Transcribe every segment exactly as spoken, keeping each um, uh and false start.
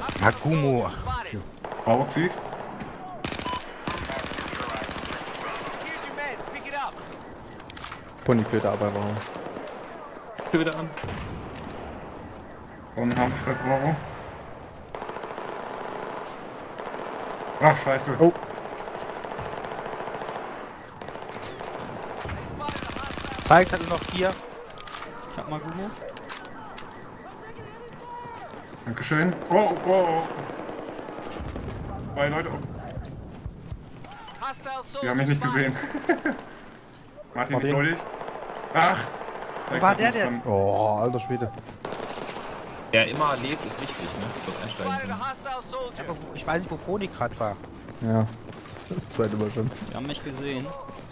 Hakumo. Ach, okay. Bravo zieht. Pony fehlt dabei, warum? Ich wieder an. Und haben bei Bravo. Ach, scheiße. Oh. Zeig's hatte noch vier. Ich hab mal Gumo. Dankeschön. Oh, oh, oh. Zwei Leute auf. Die haben mich nicht gesehen. Martin, Martin. nicht freudig. Ach! Wo war der denn? Oh, alter Schwede. Wer immer lebt, ist wichtig, ne? Dort einsteigen können. Aber wo- ich weiß nicht, wo Pony gerade war. Ja. Das zweite Mal schon. Die haben mich gesehen.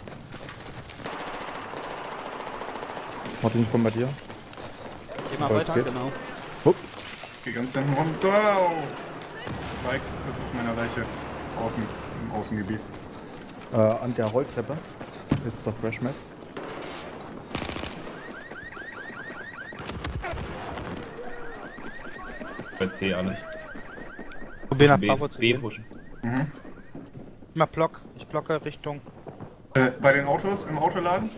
Martin, ich komm bei dir. Geh mal Voll weiter, geht. genau. Hup. Geh ganz hinten runter. Oh. Spikes ist auf meiner Leiche. Außen, im Außengebiet. Äh, an der Rolltreppe ist der Fresh Map. Bei C alle. Probier nach B, Bravo zu B gehen. pushen. Mhm. Ich mach Block. Ich blocke Richtung. Äh, bei den Autos, im Autoladen.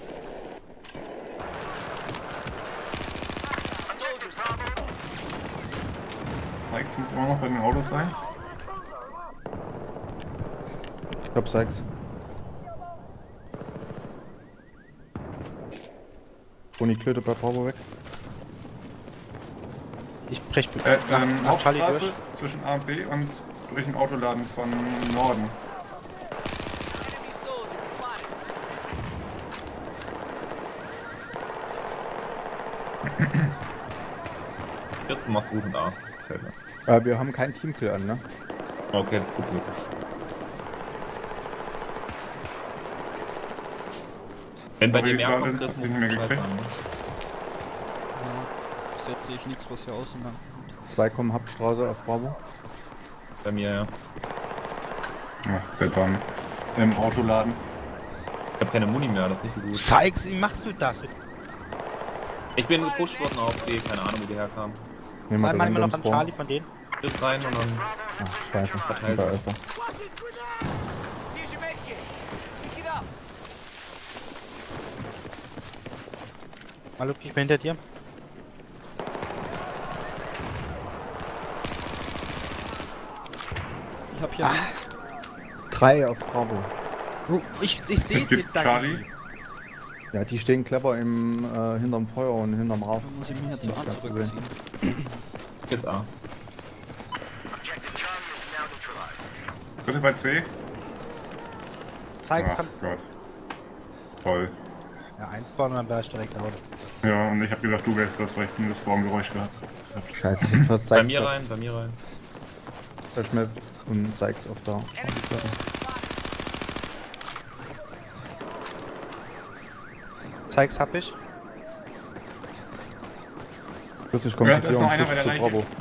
Spikes muss immer noch bei den Autos sein. Ich hab sechs. Pony klöte bei Bravo weg. Ich brech Äh, nach, ähm, nach Charlie Hauptstraße durch. zwischen A und B und durch den Autoladen von Norden. Jetzt machst du gut mit A. Das gefällt mir. Äh, wir haben keinen Teamkill an, ne? Okay, das ist gut zu wissen. Wenn bei Aber dir die mehr Garde, kommt, das das habt muss ihr nicht mehr Bescheid gekriegt. sagen, ne? Ja. Bis jetzt sehe ich nichts, was hier außen lang kommt. Zwei kommen Hauptstraße auf Bravo. Bei mir, ja. Ach, der dann im Autoladen. Ich hab keine Muni mehr, das ist nicht so gut. Zeig's, wie machst du das? Ich bin gepusht worden auf B, keine Ahnung, wo die herkamen. Nehmen wir Einmal immer noch an Spawn. Charlie von denen. Bis rein und dann. Ach, scheiße. Verteilt. Da ist er. Mal ich bin hinter dir. Ich hab hier einen. Drei auf Bravo. Oh, ich ich sehe Es gibt da- Charlie. Ja, die stehen clever im, äh, hinterm Feuer und hinterm Rauch. Da muss ich mich jetzt so Nicht an ganz zurückziehen. Bis A. Dritte bei C. Zeig's Ach kann. Gott. Toll. Ja, eins spawnen und dann wäre ich direkt out. Ja, und ich hab gedacht, du wärst das, weil ich nur das Baumgeräusch gehabt hab. Scheiße, ich hab fast Bei Sykes mir auf- rein, bei mir rein. Fresh Map und Sykes auf der Platte. Zeig's hab ich. Plötzlich kommt Ja, die da ist Tür noch und einer bei flitzt der zu Leiche. Bravo.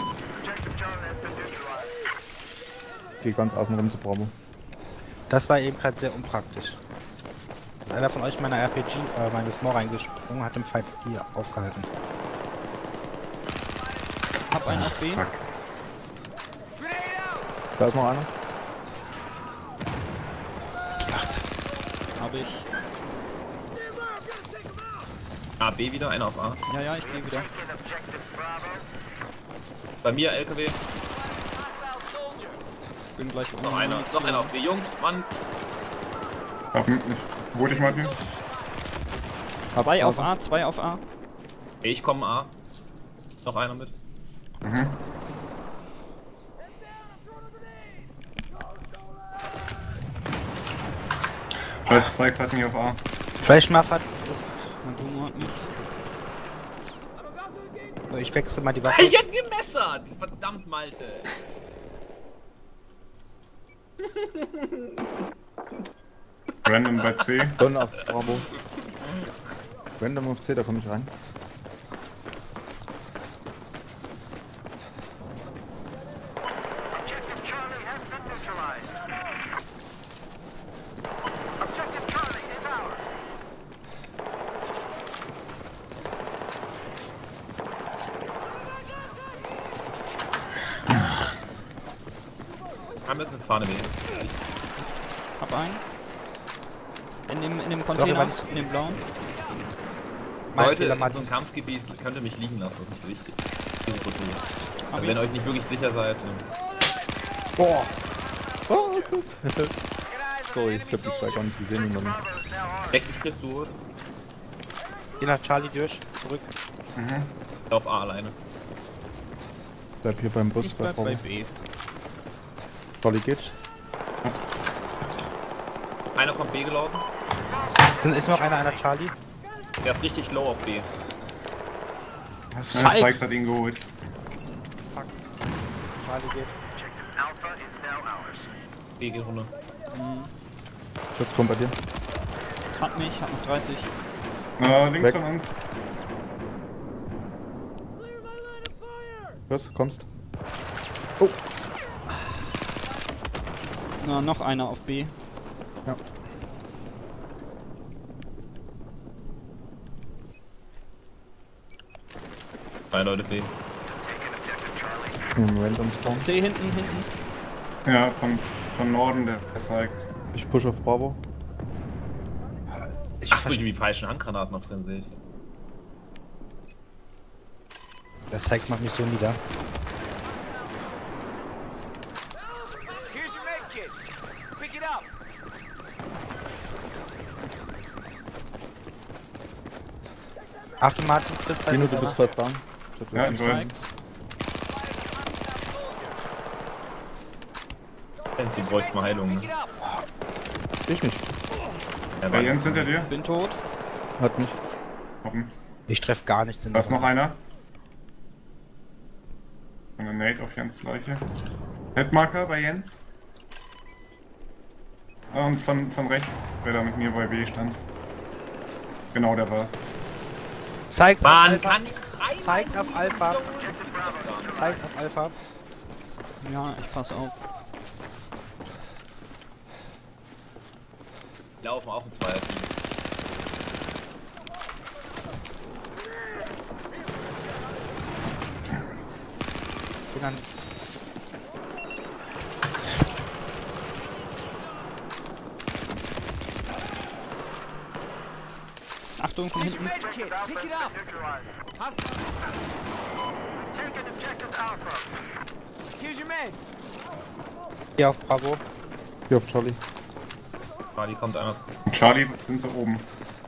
Geh ganz außen rum zu Bravo. Das war eben gerade sehr unpraktisch. Ist einer von euch meiner R P G, äh, meine Small reingesprungen, hat im Fight hier aufgehalten. Hab einen auf B. Fuck. Da ist noch einer. Hab ich. A, B wieder, einer auf A. Ja, ja, ich gehe wieder. Bei mir L K W, Bin gleich noch einer, noch einer auf B. Jungs, Mann, Hab mich. Wo dich, Martin? Zwei auf A, zwei auf A. ich komme A. Noch einer mit. Mhm. Scheiße, Sykes hat mich auf A. Flashmuff hat. Mein Gumo hat nichts. So, ich wechsle mal die Waffe. Ich hab gemessert! Verdammt, Malte! Random bei C. Don auf Bravo. Random auf C, da komme ich rein. Haben wir eine Fahne B. Hab einen. In dem, in dem Sorry, Container, weil ich- in dem blauen. Mein Leute, Fehler, in so Martin. einem Kampfgebiet könnt ihr mich liegen lassen, das ist nicht so wichtig. Risiko zu. Hab Aber ihn. wenn ihr euch nicht wirklich sicher seid, dann Boah! Oh, gut. Sorry, ich hab die zwei gar nicht gesehen hinter mir. sechzig kriegst du es. Geh nach Charlie durch, zurück. Mhm. Auf A alleine. Bleib hier beim Bus Ich bei bleib bei Bravo. B. Charlie geht. Einer kommt B gelaufen. Dann ist noch einer einer Charlie. Der ist richtig low auf B. Ja, Scheiße. Sykes hat ihn geholt. Fuck. Charlie geht. B geht runter. Mhm. Das kommt bei dir. Hat mich, hat noch dreißig. Äh, links Weg. von uns. Was? Kommst? Na, noch einer auf B. Ja. Drei Leute B. Im Random Spawn. C hinten, hinten. Ja, von, von Norden der Sykes. Ich push auf Bravo. Ich Achso, die falschen Handgranaten noch drin sehe ich. Der Sykes macht mich so nieder. Here's your med kit. Pick it up. Achtung, Martin, trifft bei Dino, mir du bist selber. fast down. Ja, ich weiß. Sykes. Jens, du bräuchst mal Heilung. Ne? Pick it up. Ich nicht. Ja, Bei Jens hinter dir. Bin tot. Hat nicht. Hoppen. Ich treffe gar nichts in Da ist der noch einer. Eine Nate auf Jens Leiche. Headmarker bei Jens. Ah, und von, von rechts, wer da mit mir bei B stand. Genau, der war's. Sykes auf Mann, Alpha. kann ich rein? Sykes auf Alpha. Sykes auf Alpha. Ja, ich pass auf. Die laufen auch ein Zweier. Ich bin dann. Achtung, von Here's your hinten. med kit. Pick it up. Hostile. Here's your med. Hier auf Bravo. Hier auf Charlie. Charlie kommt anders. Und Charlie sind sie oben.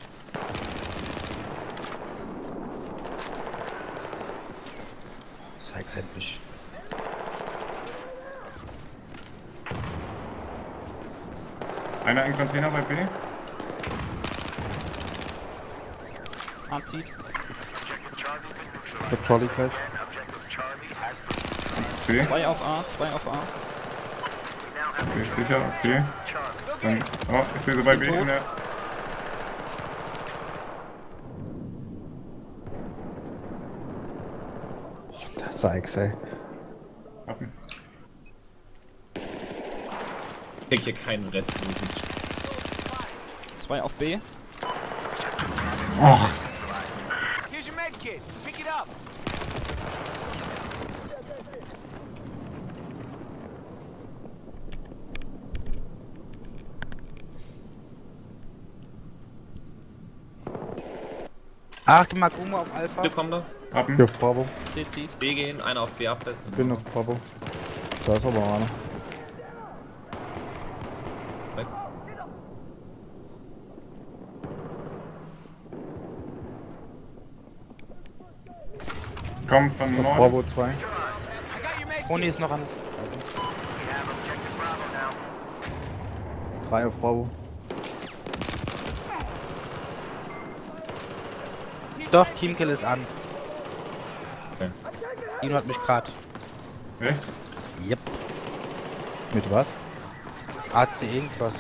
Sykes endlich. Einer im Container bei B. A zieht. Ich hab Charlie gleich. Und C. Zwei auf A, zwei auf A. B ist sicher, okay. Dann, oh, ich sehe sie bei B. Tot. In der, Der Sykes, ey. Hoppen. Ich krieg hier keinen Red. Zwei auf B. Oh, Here's your med kit. Pick it up. Ach, Magumo auf Alpha. Hier kommt er. Hoppen. Hier auf Bravo. C zieht. B gehen, einer auf B absetzen. Bin auf Bravo. Da ist aber einer. Weg. Kommt von Auf Norden. Bravo zwei. I got your med Toni kit. ist noch an. Drei auf Bravo. Doch, Teamkill ist an. Okay. Ihn hat mich grad. Echt? Yep. Mit was? A C irgendwas.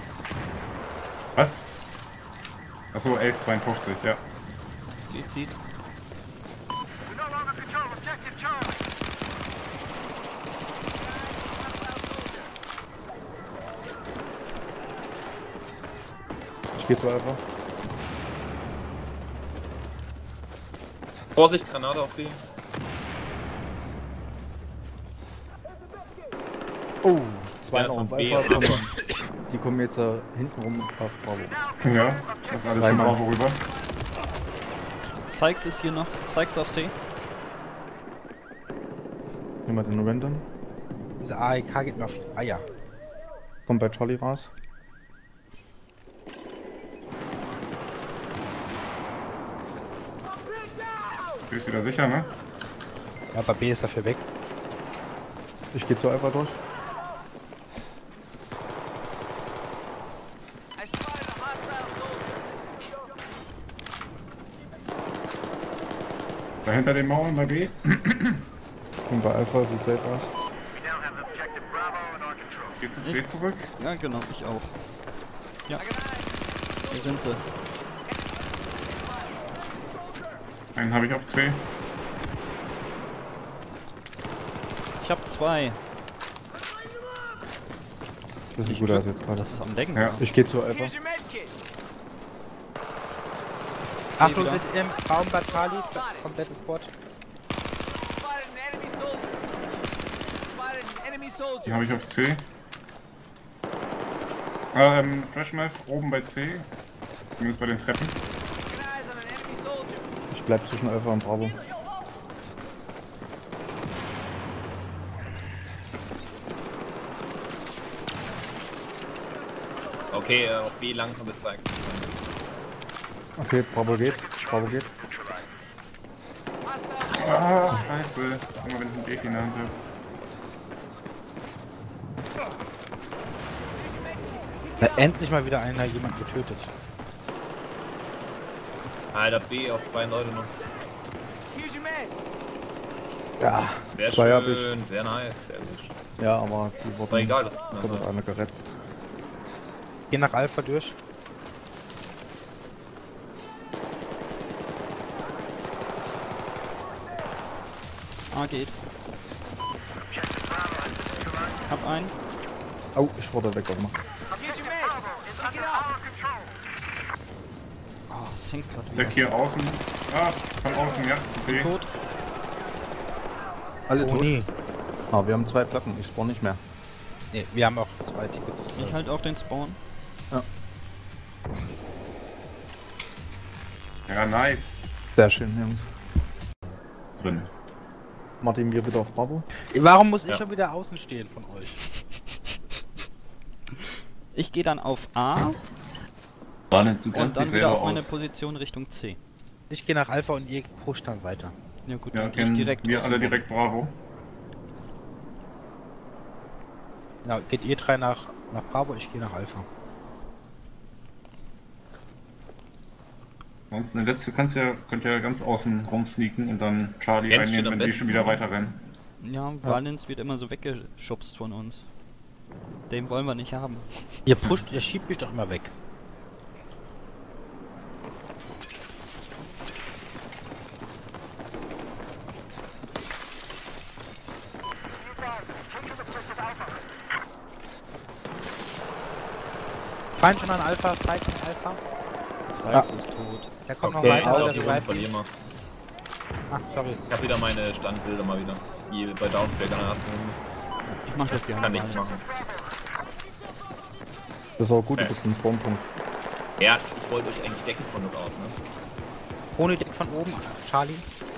Was? Achso, Ace zweiundfünfzig, ja. C zieht. Ich geh zu Alpha. Vorsicht, Granate auf B. Oh, zwei Ja, noch von auf B, Alpha, aber- kommen, die kommen jetzt äh, hinten rum auf Bravo. Ja, das alle Drei zum Mann. Bravo rüber. Sykes ist hier noch. Sykes auf C. Jemand in Random. Diese A E K geht mir auf die Eier. Kommt bei Charlie raus. Du bist wieder sicher, ne? Ja, bei B ist dafür weg. Ich gehe zu Alpha durch. I spotted a hostile soldier. Dahinter den Mauern bei B. Und bei Alpha sieht safe aus. Geh zu C zurück. Ja, genau, ich auch. Ja. Hier sind sie. Einen habe ich auf C. Ich hab zwei. Das sieht Ich gut würd- aus jetzt gerade. Das ist am Decken. Ja. Ich gehe zu Alpha. Here's your medkit. C Achtung, wieder. sind im Raum bei Charlie. Komplettes Spot. Spotted an enemy soldier. Spotted an enemy Die soldier. habe ich auf C. Ähm, Freshmath oben bei C. Zumindest bei den Treppen. Taking eyes on an enemy soldier. Ich bleib zwischen Alpha und Bravo. Okay, äh, auf B lang kommt es zeigt. Okay, Bravo geht. Bravo geht. Hostile. Ah, scheiße. Immer wenn ich einen Defi in der Hand habe. Na, endlich mal wieder einer jemand getötet. Alter, B auf zwei Leute noch. Here's your med. Ja, Sehr zwei hab schön, sehr nice, sehr gut. ich. Ja, aber die wurden Aber egal, das ist mir komplett so. alle gerettet. Geh nach Alpha durch. A geht. Hab einen. Oh, ich wurde weggemacht. Here's your med. Pick it up. Oh, es hängt grad Deck wieder. hier außen. Ah, von außen, ja, zu B. Tot. Alle Oh tot? nee. Ah, wir haben zwei Platten, ich spawn nicht mehr. Nee, wir haben auch zwei Tickets. Ich halt auch den Spawn. Ja, nice. Sehr schön, Jungs. Drin. Martin, wir wieder auf Bravo. Warum muss ich Ja. schon wieder außen stehen von euch? Ich gehe dann auf A Warnen, du und dann wieder auf meine Position Richtung C. Ich gehe nach Alpha und ihr pusht dann weiter. Ja gut, Ja, dann gehe ich kennen direkt wir außen alle rum. direkt Bravo. Ja, geht ihr drei nach, nach Bravo, ich gehe nach Alpha. Ansonsten der letzte kannst ja, könnt ja ganz außen rumsneaken und dann Charlie Jens steht einnehmen, am wenn die besten, schon wieder ne? weiter rennen. Ja, Valens wird immer so weggeschubst von uns. Den wollen wir nicht haben. Ihr pusht, ihr schiebt mich doch immer weg. Feind schon an Alpha, Zeit an Alpha. Sykes ist tot. Der kommt Okay, noch ich weiter, glaube, der die Runde revive verlieren ihn. wir. Ach, sorry. Ich hab wieder meine Standbilder mal wieder. Wie bei Downflag an der ersten Runde. Ich mach das gerne. Kann nichts mal. machen. Das ist auch gut, du Okay. bist ein Spawnpunkt. Ja, ich wollte euch eigentlich decken von dort aus, ne? Ohne Deck von oben, Charlie.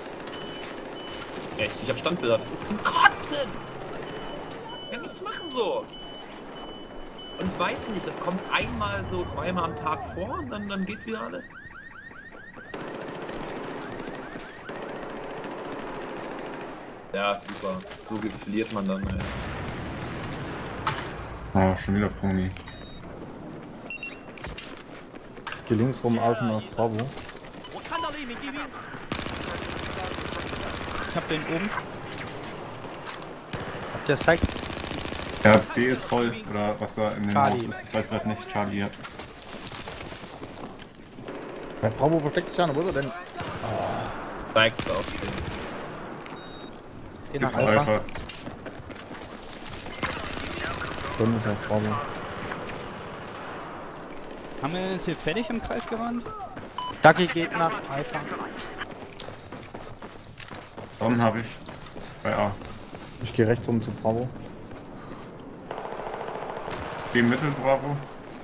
Ja, ich, ich hab Standbilder. Das ist zum Kotzen! Ich kann nichts machen so! Und ich weiß nicht, das kommt einmal so, zweimal am Tag vor und dann, dann geht wieder alles. Ja, super. So verliert man dann, ey. Ah, schon wieder Pony. Ich geh links rum außen auf Bravo. Ich hab den oben. Habt ihr Zeit? Ja, B ist voll, oder was da in dem Charlie. Haus ist. Ich weiß gerade nicht, Charlie, ja. Bei Bravo versteckt sich einer, wo ist er denn? Zeigst du auf den. Geh nach Gibt's Alpha. Alpha. Dann ist auf Bravo. Haben wir jetzt hier fertig im Kreis gerannt? Ducky geht nach Alpha. Dann habe ich bei A. Ich gehe rechts rum zu Bravo. B Mittel, Bravo.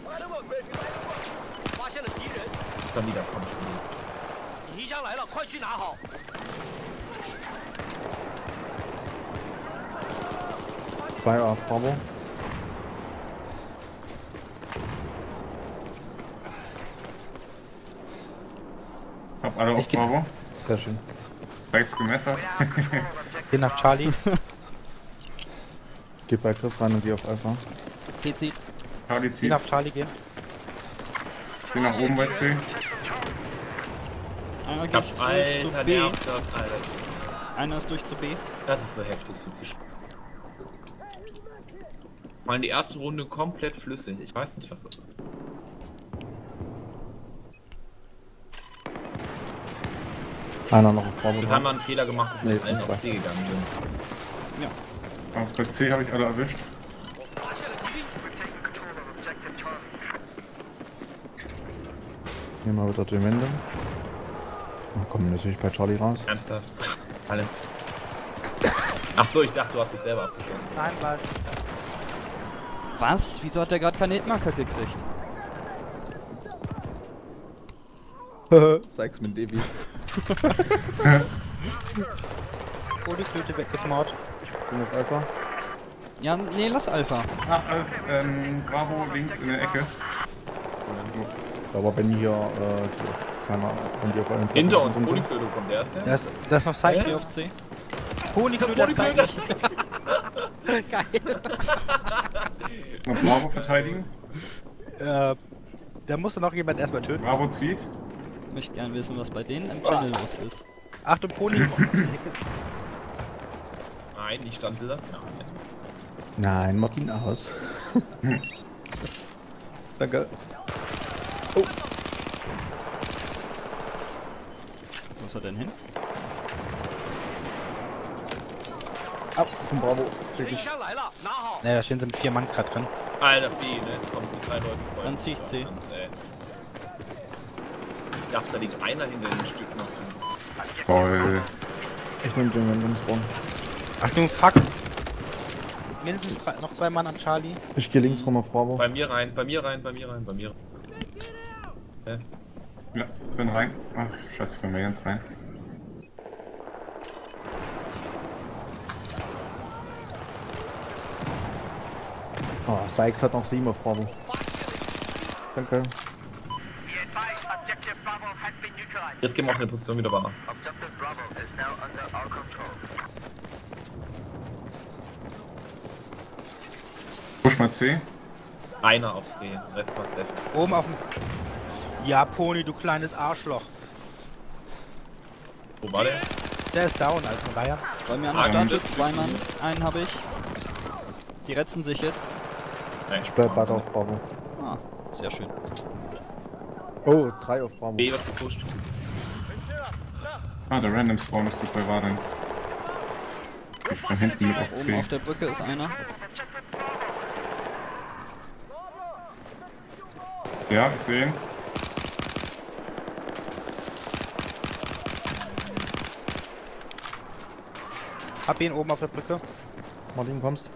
发现了敌人， Dann wieder, komm schon. 敌箱来了，快去拿好。 zwei A Bravo. Hab alle auf Ich geh- Bravo. Sehr schön. Spikes gemessert. Geh nach Charlie. Geh bei Chris rein und geh auf Alpha. C C. Charlie Geh zieht. nach Charlie gehen. Geh nach oben bei C. Einer Ich geht durch hab zu alter B. nervt das, Alter. Einer ist durch zu B. Das ist so heftig, so zu spielen. Mal die erste Runde komplett flüssig. Ich weiß nicht, was das ist. Einer noch auf Bravo. Das haben wir einen Fehler gemacht, dass wir Nee, nee, schnell sind auf zwei. C gegangen sind. Auf bei C habe ich alle erwischt. 发现了敌兵， Hier mal wieder die Wände. Dann kommen wir natürlich bei Charlie raus. Ernsthaft? Alles. Ach so, ich dachte, du hast dich selber abgeschossen. Nein, weil. Was? Wieso hat der gerade keinen Hitmarker gekriegt? Sykes mit Devi. Polyflöte weggesmart. Bin auf Alpha. Ja, nee, lass Alpha. Ach, äh, ähm, Bravo links in der Ecke. Aber wenn hier, äh, keine Ahnung, wenn die auf einen Hinter uns, sind. Polyklöte kommt der ist Da ja. ist, da ist noch Ich Cycle. geh auf C. Polyflöte Polyklöte. Geil. Noch Bravo verteidigen. Äh, da musste noch jemand erstmal töten. Bravo zieht. Ich möchte gern wissen, was bei denen im Channel los ist. Achtung, Pony. Nein, ich stand wieder. Nein. Nein, mach ihn aus. Danke. Wo ist er denn hin? Ab zum Bravo. Check 敌 ich. 箱来了，拿好。 Ne, da stehen sind vier Mann gerade drin. Alter, B, ne? Jetzt kommen die drei Leute. vor. Dann zieh ich C. Ey. Ich dachte, da liegt einer hinter dem Stück noch. Voll. Ich nehme den Wendungsraum. Achtung, fuck. Mindestens drei, noch zwei Mann an Charlie. Ich gehe links rum auf Bravo. Bei mir rein, bei mir rein, bei mir rein, bei mir rein. Ja, bin rein. Ach, scheiße, ich bin mir ganz rein. Oh, Sykes hat noch sieben auf Bravo. Danke. Jetzt gehen wir auf eine Position wieder wahr. Push mal C. Einer auf C, Rest war Steph. Oben auf dem. Ja, Pony, du kleines Arschloch. Wo war der? Der ist down, also von daher. Bei mir an Ah, der Stange, das- zwei Mann. Einen habe ich. Die retzen sich jetzt. Nein, Ich bleib weiter auf Bravo. Ah, sehr schön. Oh, drei auf Bravo. B wird gepusht. Ah, der Random Spawn ist gut bei Vardens. Ich von hinten mit auf Oben C. auf der Brücke ist einer. Ja, ich sehe ihn. Hab ihn oben auf der Brücke. Martin, kommst?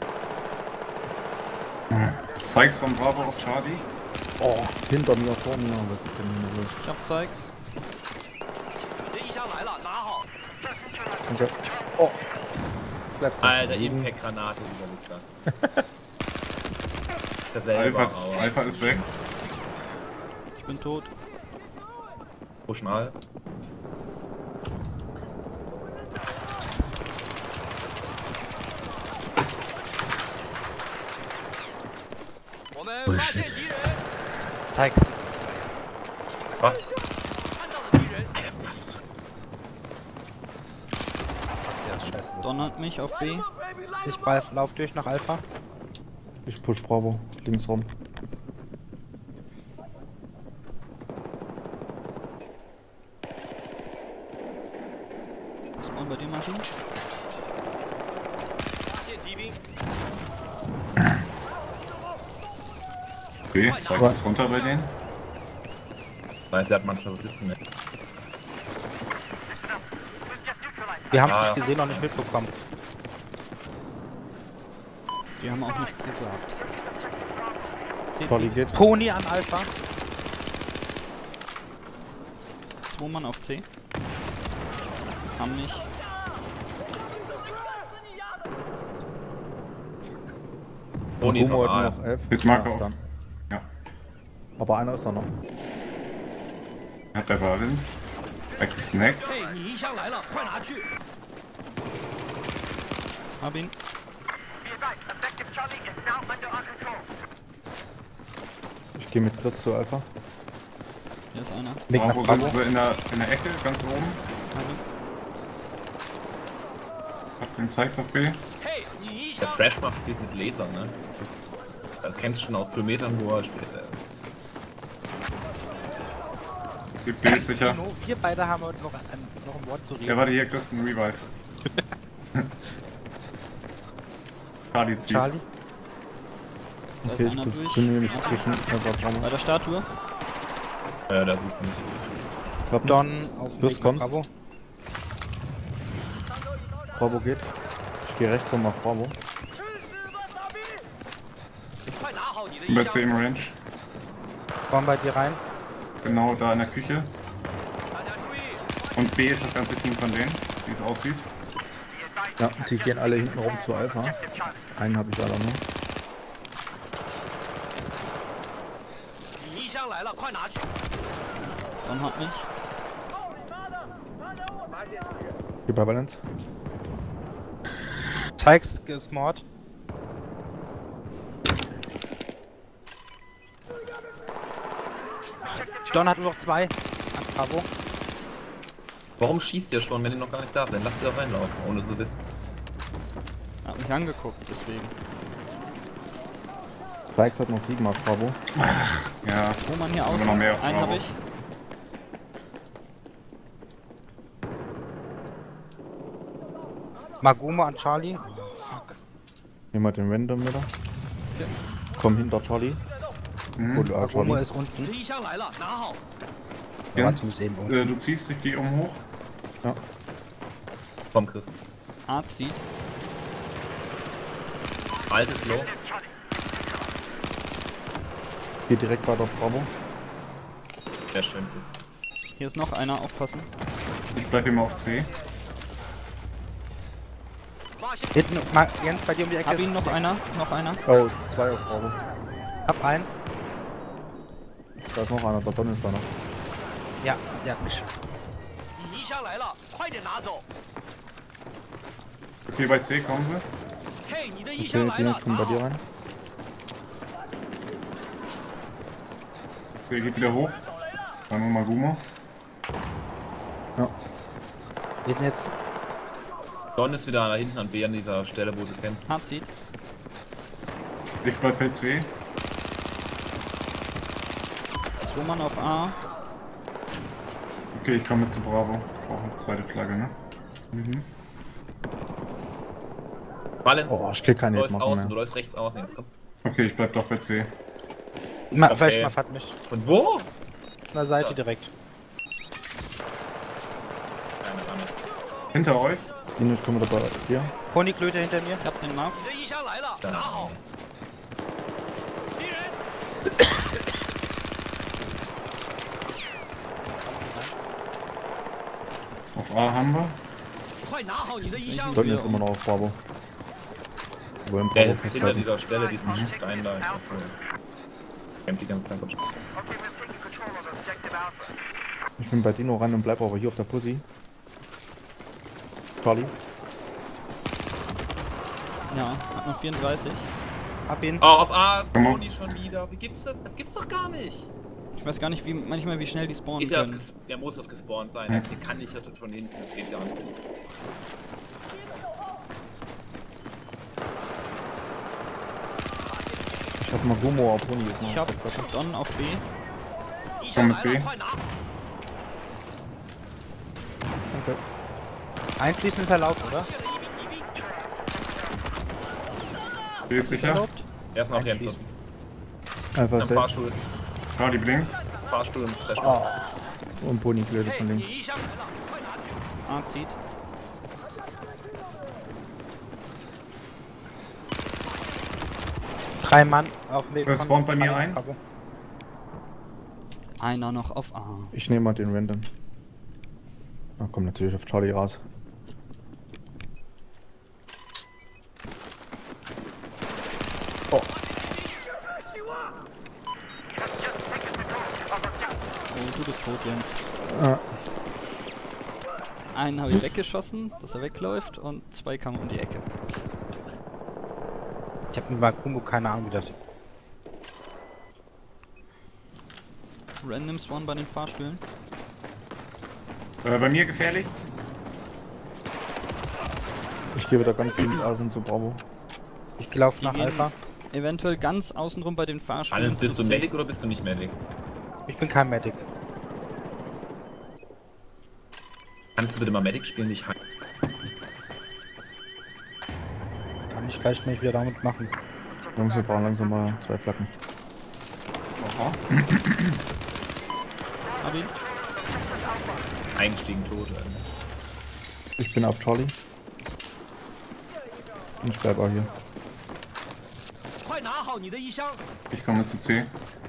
Sykes von Bravo auf Charlie. Oh, hinter mir, vor mir. Was ist denn hier los? Ich hab Sykes. 敌箱来了，拿好。 Danke. Oh. Bleib Alter, liegen. Impact-Granate, dieser Wichser. Der selber, Alpha, aber Alpha ist weg. Ich bin tot. pushen alles. 我们发现敌人， Zeig. Was? 看到了敌人， Ja, ist scheiße. Donnert mich auf B. Ich ball- lauf durch nach Alpha. Ich push Bravo. Links rum. Was ist bei dir, Martin? 发现敌兵， Okay, Sykes ist runter bei denen. Weiß, er hat manchmal so Disconnect. Wir haben es Ah. nicht gesehen und nicht mitbekommen. Die haben auch nichts gesagt. C Charlie zieht. geht. Pony an Alpha. Zwei Mann auf C. Haben nicht. Toni ist Gumo auf hat A. noch F. Mit Marke Ja, auf. dann. Ja. Aber einer ist da noch. Hat der Valens weggesnackt. 嘿，你一箱来了，快拿去！ Hab ihn. Ich gehe mit Chris zu Alpha. Hier ist einer. Weg nach Bravo sind Bravo. sie in der, in der Ecke, ganz oben. Hab ihn. Hat den Zeigs auf B. 嘿，你一 Der 箱。 Freshmach spielt mit Laser, ne? Das ist so, da kennst du schon aus Kilometern, wo er steht. Ey. Die B ist sicher. Tino, wir beide haben heute noch ein, noch ein Wort zu reden. Ja, warte, hier kriegst du einen Revive. Charlie zieht. Charlie. Da Okay, ist ich einer durch. positioniere mich zwischen Alpha Bei Bravo. der Statue. Ja, der sucht mich. Klappen. Don auf dem Chris Weg nach kommt. Bravo. Bravo geht. Ich gehe rechts und mach Bravo. 快拿好你的 Bin 一 bei 箱 C。im Range. Kommen bei dir rein. Genau da in der Küche. 大家注意， Und B ist das ganze Team von denen, wie es aussieht. Ja, die gehen alle hinten rum zu Alpha. Einen habe ich leider nur. 你一箱来了，快拿去！ Don hat mich. Geh bei Balance. Zeigst gesmart. Don hat nur noch zwei. An Bravo. Warum schießt ihr schon, wenn die noch gar nicht da sind? Lass sie doch reinlaufen, ohne zu wissen. Hat mich angeguckt, deswegen. Sykes hat noch sieben auf Bravo. Ja, Zwei Mann hier Aber außen. noch mehr auf Einen Bravo. habe ich. Magumo an Charlie. Fuck. Nehmen wir den Random wieder. Komm hinter Charlie. mhm. Und äh, Magumo Charlie. ist unten. 你的一箱来了，拿好。 Jens, du bist eben unten. äh, du ziehst, ich gehe um hoch. Ja. Komm, Chris. A zieht. Altes Low. Geh direkt weiter auf Bravo. Sehr schön, Chris. Hier ist noch einer, aufpassen. Ich bleib immer auf C. 发现 Hinten, Ma Jens, bei dir um die Ecke. Hab ihn, noch einer, noch einer. Oh, zwei auf Bravo. Hab einen. Da ist noch einer, der Don ist da noch. Ja, der hat mich. 你一箱来了，快点拿走。 Okay, bei C kommen sie. 嘿，你的一 Okay, 箱来 den 了 ich，komme 拿 bei 好 dir。rein. C geht wieder hoch. Dann nur Magumo. Ja. Wir sind jetzt. Don ist wieder da hinten an B an dieser Stelle, wo sie kennen. A zieht. Ich bleib bei C. Zwei Mann auf A. Okay, ich komme mit zu Bravo. Brauche eine zweite Flagge, ne? Mhm. Valens, Oh, ich krieg keinen du Hit läufst machen außen, du mehr. läufst rechts außen jetzt, komm. Okay, ich bleib doch bei C. Ma Okay. Vielleicht mal hat mich. Von wo? An der Seite Ja. direkt. Keine Ahnung. Hinter euch. Den ich komme wieder bei dir. Ponyklöte hinter mir. Ich hab den Muff. 你的一箱来了， Ja. 拿好。敌人， Auf A haben wir. 快拿好你的一箱。 Don ist immer noch auf Bravo. Wo im Der Bravo ist hinter festhalten. dieser Stelle, diesen Stein da. Ich weiß wo er ist. Kämpft die ganze Zeit. Ich bin bei Dino ran und bleib aber hier auf der Pussy. Charlie. Ja, hat noch vierunddreißig. Hab ihn. Oh, auf A ist Komm auf. Toni schon wieder. Wie gibt's das? Das gibt's doch gar nicht. Ich weiß gar nicht, wie manchmal wie schnell die spawnen Ist ja, können. ges- der muss doch gespawnt sein. Hm. Der kann nicht von hinten. Das geht gar nicht. Ich hab Magumo auf Pony jetzt noch. Ich hab Don auf B. 一箱来 Komm 了， mit 快拿。 Okay. Einschließen ist erlaubt, oder? 卸了一名敌兵。 B ist sicher. Erlaubt? Erstmal auf Jens. Einschließen. Einfach Ein safe. Fahrstuhl. Charlie blinkt. Fahrstuhl und Flash. Ah. Und Pony blöde 嘿， von 你 links. 一箱来了，快拿去。 A zieht. Drei Mann auf dem Weg Das von spawnt bei mir Charlie ein. Bravo. Einer noch auf A. Ich nehme mal den Random. Na komm, natürlich auf Charlie raus. Oh, du bist tot, Jens. Ah, Einen habe ich weggeschossen, dass er wegläuft, und zwei kamen um die Ecke. Ich hab mit Makumbo keine Ahnung, wie das. Random Spawn bei den Fahrstühlen. Äh, bei mir gefährlich. ich gehe wieder ganz links außen zu Bravo. Ich laufe Die nach gehen Alpha. eventuell ganz außenrum bei den Fahrstühlen. Allen, bist zu du C. Medic oder bist du nicht Medic? Ich bin kein Medic. Kannst du bitte mal Medic spielen, nicht heim? Kann ich gleich mal wieder damit machen. Jungs, wir brauchen langsam mal zwei Flaggen. Aha. Hab ihn. Eingestiegen tot. Alter. Ich bin auf Charlie. Und ich bleib auch hier. 快拿好你的衣箱。 Ich komme zu C.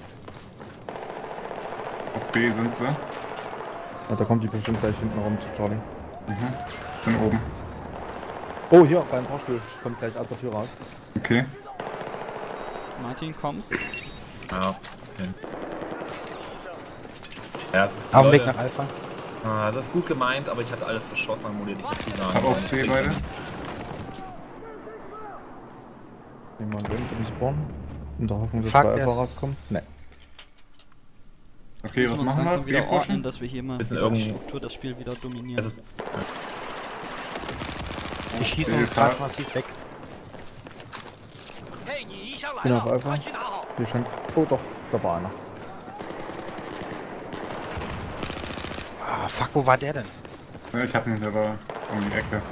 Auf B sind sie. Ja, da kommt die bestimmt gleich hinten rum zu Charlie. Mhm. Ich bin oben. Oh, hier, beim Fahrstuhl. Kommt gleich aus der Tür raus. Okay. Martin, kommst. Ah, okay. Ja, das ist, Auf dem Weg Leute, nach Alpha. ah, das ist gut gemeint, aber ich hatte alles verschossen am Modi, nicht zu sagen. Hab auf C beide. Nehmen wir einen Random im Spawn. In der Hoffnung, dass Fuck, zwei der Alpha ist- rauskommen. Ne. Okay, was Müssen uns machen langsam wir? wieder Wir pushen. ordnen, dass wir hier mal Bisschen wieder die irgendwo- Struktur, das Spiel wieder dominieren. Das ist, Ich schieße Okay, uns ist gerade hart. massiv weg. 嘿，你衣箱来 Bin 了 auf，Alpha. 快去拿好。 Hier scheint. Oh doch, da war einer. Ah, fuck, wo war der denn? Ja, ich hab ihn, der war um die Ecke.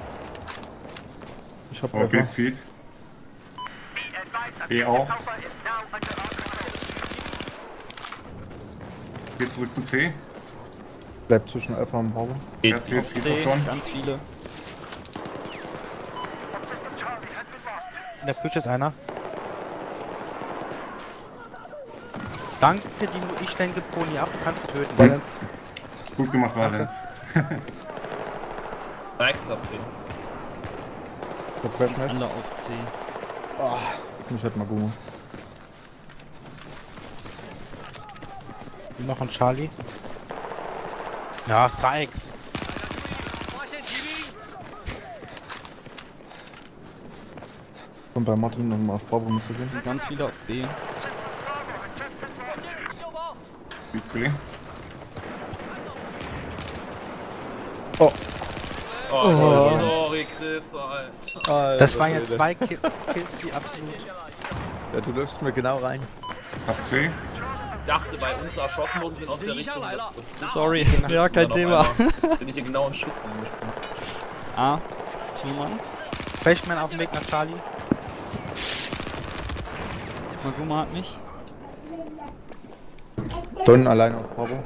Ich hab Oh, B Alpha. zieht. B auch. Geht zurück zu C. Bleibt zwischen Alpha und Bravo. Ja, C Auf zieht C, auch schon. ganz viele. In der Küche ist einer. Danke, die nur ich denke, Pony ab, du kannst töten. Balance. Gut gemacht, Valens. Rex ist auf C. Der Crash Mesh. Alle auf C. Ah, mich hat Magumo. Noch ein Charlie. Ja, Sykes. 发现敌兵。 Und bei Martin, um auf Bravo mitzugehen. Sind ganz viele auf B. B C. Oh, Oh, Oh. sorry, Chris, Alter. Das waren jetzt zwei Ki- Kills, die absolut. Ja, du läufst mir genau rein. Hab C. Ich dachte, bei uns erschossen worden sind aus der Richtung. Das, das, Sorry, das ja, kein dann Thema. auf einmal Bin ich hier genau in Schuss reingesprungen. A, Zumann. Flashman auf dem Weg nach Charlie. Maguma hat mich. Don alleine auf Bravo.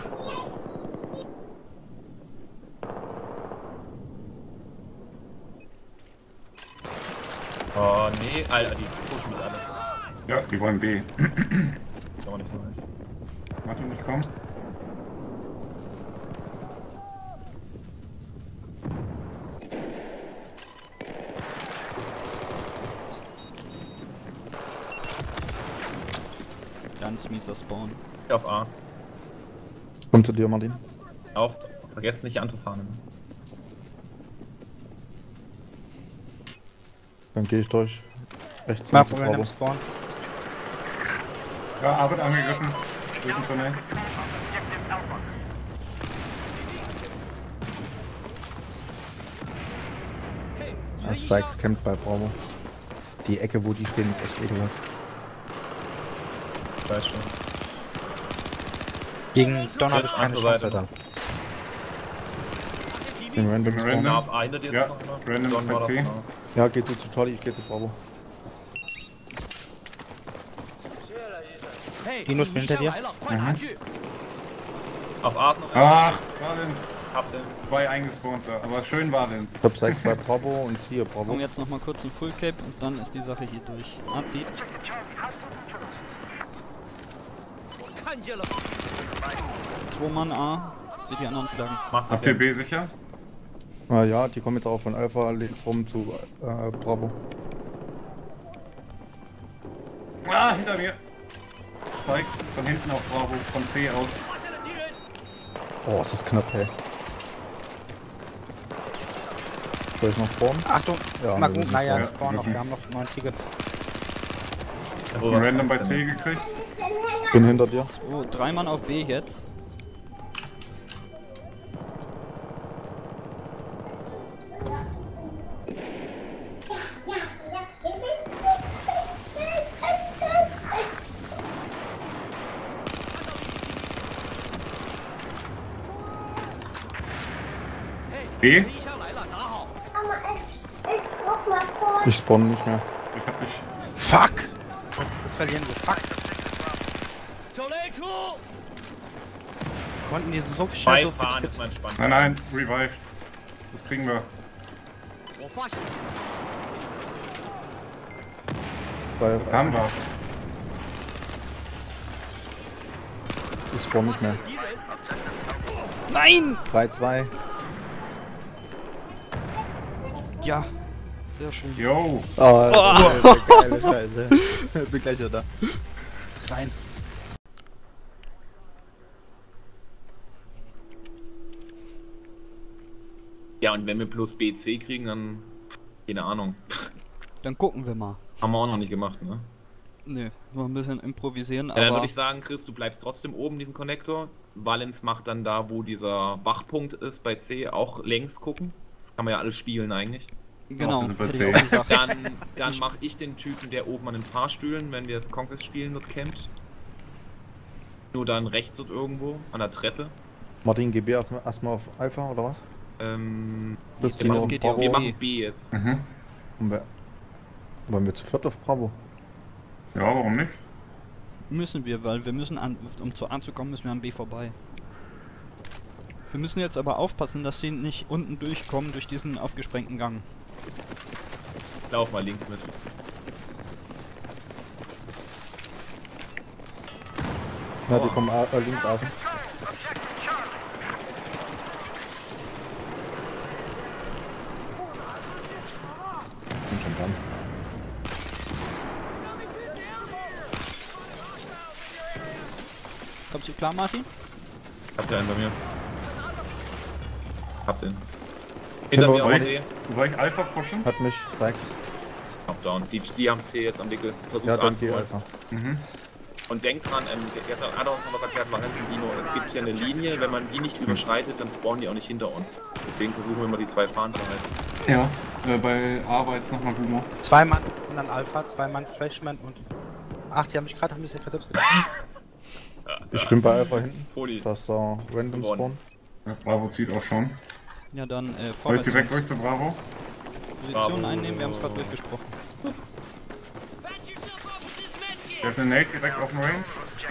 Oh nee, Alter, die pushen mich alle. Ja, die wollen B. Ist aber nicht so leicht. Martin, ich komm. Ganz mieser Spawn. Ich auf A. Komm zu dir, Martin. Auch, vergesst nicht die andere Fahne. Dann gehe ich durch. Rechts Mach zu Problem Bravo. im Spawn. Ja, A wird angegriffen. Durch den Tunnel. Ah, Sykes kämpft bei Bravo. Die Ecke, wo die stehen, ist echt ekelhaft. Ich weiß schon. Gegen Don habe ich Jetzt keine andere Chance Seite da. 发现敌 Den 兵， Random Random. Spawn. Ja, auf A hinter dir Ja, ist noch einer. Random ist Don bei war C. das noch. Ja, geh du zu Charlie, ich geh zu Bravo. 嘿， Dino 你衣 hinter 箱 dir. 来了，快拿去。 Auf A ist noch einer. Ach, Valens. Hab den. Zwei eingespawnt da, aber schön war denn. Ich hab sechs bei Bravo und hier Bravo. Komm jetzt noch mal kurz ein Full Cape und dann ist die Sache hier durch. Ah, zieht. Angela. Zwei Mann A. Zieht die anderen Flaggen. Machst du Habt ihr B sicher? Ah ja, die kommen jetzt auch von Alpha links rum zu äh, Bravo. Ah, hinter mir! Spikes von hinten auf Bravo, von C aus. Oh, ist das knapp, hey. Soll ich noch spawnen? Achtung, Ja, Magu, wir müssen naja, spawnen. das brauchen noch, Ja, wir haben noch neun Tickets. Ein Random bei C gekriegt. Bin hinter dir. Zwei, drei Mann auf B jetzt. B? Ich spawn nicht mehr. Ich hab dich. Fuck! Das, das verlieren wir. Fuck! Konnten die so viel Scheiße Beifahren ist mein Spannend. Nein, nein, revived. Das kriegen wir. Bei, Das haben wir. Ich spawn nicht mehr. Nein! drei zwei. Ja. Sehr schön. Yo! Oh, das ist eine geile Scheiße. Bin gleich wieder da. rein. Ja, und wenn wir plus B C kriegen, dann. Keine Ahnung. Dann gucken wir mal. Haben wir auch noch nicht gemacht, ne? Ne, noch ein bisschen improvisieren, Ja, dann aber würde ich sagen, Chris, du bleibst trotzdem oben diesen Konnektor. Valens macht dann da, wo dieser Wachpunkt ist, bei C, auch längs gucken. Das kann man ja alles spielen eigentlich. genau, also bei hätte C. ich auch gesagt. Dann, dann mache ich den Typen, der oben an den Fahrstühlen, wenn wir das Conquest spielen, wird campt. Nur dann rechts und irgendwo, an der Treppe. Martin, geh B erstmal auf Alpha oder was? Ähm, Das Genau, es geht ja wir um machen B. B jetzt. Mhm. Und wir, wollen wir zu viert auf Bravo? Ja, warum nicht? Müssen wir, weil wir müssen, an, um zu A zu kommen, müssen wir an B vorbei. Wir müssen jetzt aber aufpassen, dass sie nicht unten durchkommen durch diesen aufgesprengten Gang. Lauf mal links mit. Ja, die kommen äh, links außen. Bin schon dran. Kommst du klar, Martin? Habt ihr einen bei mir? Hab den. Hinter mir Hinter auf euch. C. Soll ich Alpha pushen? Hat mich, Sykes. Top-down. Die, die haben C jetzt am Wickel. Versucht Ja, dann die anzuholen. Alpha. Mhm. Und denkt dran, ähm, gestern hat er uns noch was erklärt, Valentin Dino, es gibt hier eine Linie, wenn man die nicht überschreitet, dann spawnen die auch nicht hinter uns. Deswegen versuchen wir immer die zwei Fahnen zu halten. Ja. Äh, bei A war jetzt nochmal Gumo. Zwei Mann und dann Alpha, zwei Mann Flashman und. Ach, die haben mich gerade ein bisschen verdippt. Ich bin bei Alpha hinten. Poli. Das ist da random Gewonnen. spawn. Ja, Bravo zieht auch schon. Ja, dann äh, Soll ich vorwärts direkt uns. durch zu Bravo? Position Bravo. einnehmen, wir haben es gerade durchgesprochen. Der hat eine Nate direkt auf dem Range.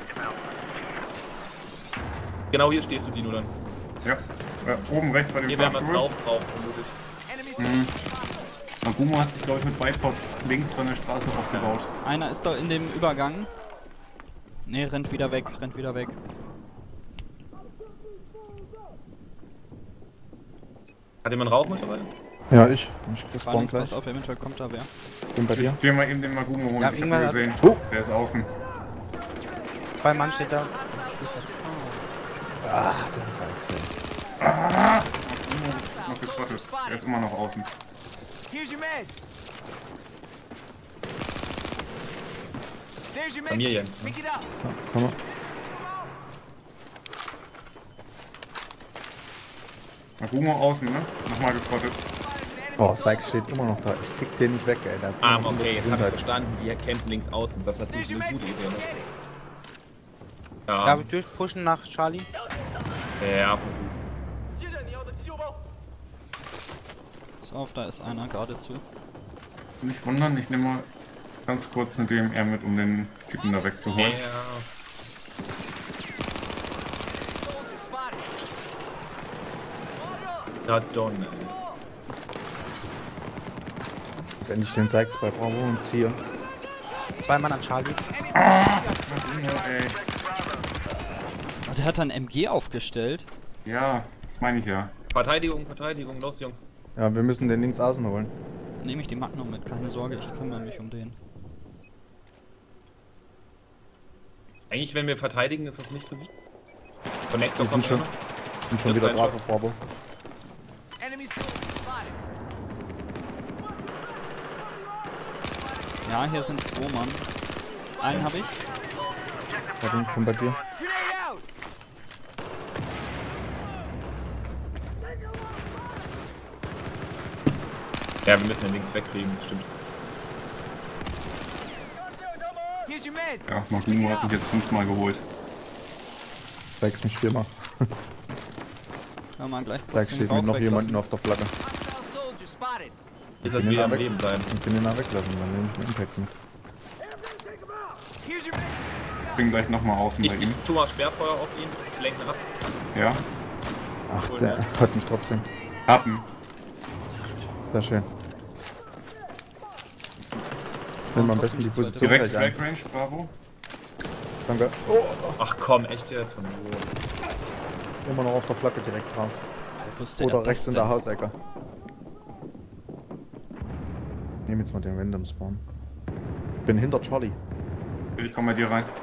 Genau hier stehst du, Dino, dann. Ja. Äh, oben rechts bei dem Hier werden wir es Fahrstuhl. drauf brauchen, vermutlich. Mhm. Nagumo hat sich, glaube ich, mit Bipod links von der Straße aufgebaut. Einer ist da in dem Übergang. Ne, rennt wieder weg, rennt wieder weg. Hat jemand Rauch mittlerweile? Ja, ich. Ich spawn Valens, gleich. pass auf, eventuell kommt da wer. Bin bei dir. Ich will mal eben den Nagumo holen, Ja, ich hab ihn irgendwann hat- gesehen. Oh. Der ist außen. Zwei Mann steht da. Ah, der Sykes. Ah! Nagumo ist noch gespottet. Der ist immer noch außen. Here's your meds. There's your Bei mir, meds. Jens. Pick it up. Ja, komm mal. Nagumo außen, ne? Nochmal gespottet. Oh, Sykes steht immer noch da. Ich krieg den nicht weg, ey. Der hat Ah, immer noch okay, jetzt hab ich Gesundheit. verstanden. Wir campen links außen. Das ist natürlich There's your eine meds. gute Idee, ne? Ja, Ja, wir durchpushen nach Charlie. ja, versuch's. Pass auf, da ist einer geradezu. Nicht wundern, ich nehme mal ganz kurz mit dem R mit, um den Typen da wegzuholen. Ja. Ja, Don, ey. Wenn ich den Sykes bei Bravo und ziehe. Zwei Mann an Charlie. Ey. Oh, der hat dann M G aufgestellt. Ja, das meine ich ja. Verteidigung, Verteidigung, los Jungs. Ja, wir müssen den links außen holen. Nehme ich die Magnum mit, keine Sorge, ich kümmere mich um den. Eigentlich, wenn wir verteidigen, ist das nicht so wichtig. Connector Wir kommt sind schon, schon. sind schon Das wieder ist drauf ein auf Bravo. Enemy soldier spotted. Ja, hier sind zwei Mann. Einen habe ich. Warte, ich komm bei dir. Grenade out. Ja, wir müssen den links wegkriegen, stimmt. Here's your meds. Ja, Magumo hat mich jetzt fünfmal geholt. Sykes mich viermal. Kann man gleich Sykes kurz den steht Rauch mit noch weglassen. jemanden auf der Flagge. Hostile soldier spotted. Ist das Bin wieder am weg. Leben bleiben. Ich bin ihn da weglassen, dann nehme ich den Impact mit. Here's your meds. Ich bin gleich nochmal außen Ich, bei ich ihm. tue mal Sperrfeuer auf ihn, ich lenke ihn ab. Ja, Ach, der hat mich trotzdem. Happen. Sehr schön. Nimm am besten die Trotzdem die Position Direkt gleich ein. Backrange, Bravo. Danke. Oh, Ach komm, echt jetzt von wo? immer noch auf der Flagge direkt drauf. Wo wusste er Oder das rechts in denn? der Hausecke. Ich nehme jetzt mal den Random Spawn. Ich bin hinter Charlie. Ich komme bei dir rein.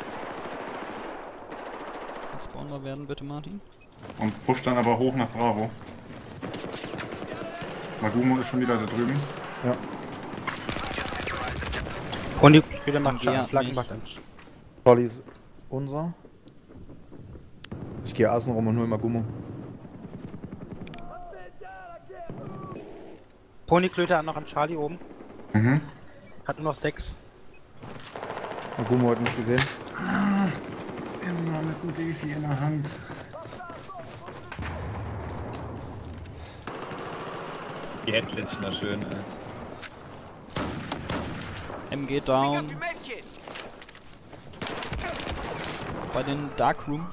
Spawner werden bitte, Martin. Und push dann aber hoch nach Bravo. Magumo ist schon wieder da drüben. Ja. Und die wieder M macht G hat Flaggen mich. macht Charlie ist unser. Ich gehe außen rum und hol Magumo. Ponyklöter hat noch an Charlie oben. Mhm. Hat nur noch sechs. Magumo hat mich gesehen. Immer mit dem D vier in der Hand. Die Headschlitzchen da schön, ey. M G Pick up down. your medkit. Bei den Darkroom.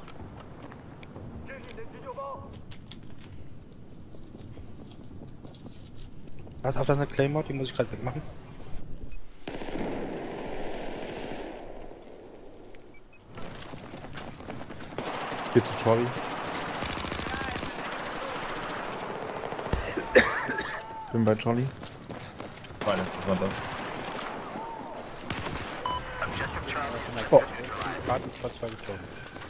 Was auf, das ist eine Claymore, die muss ich gerade wegmachen. Geht zu Charlie. Bin bei Charlie. Fein, jetzt ist man das. Oh. Gerade ist fast zwei gezogen.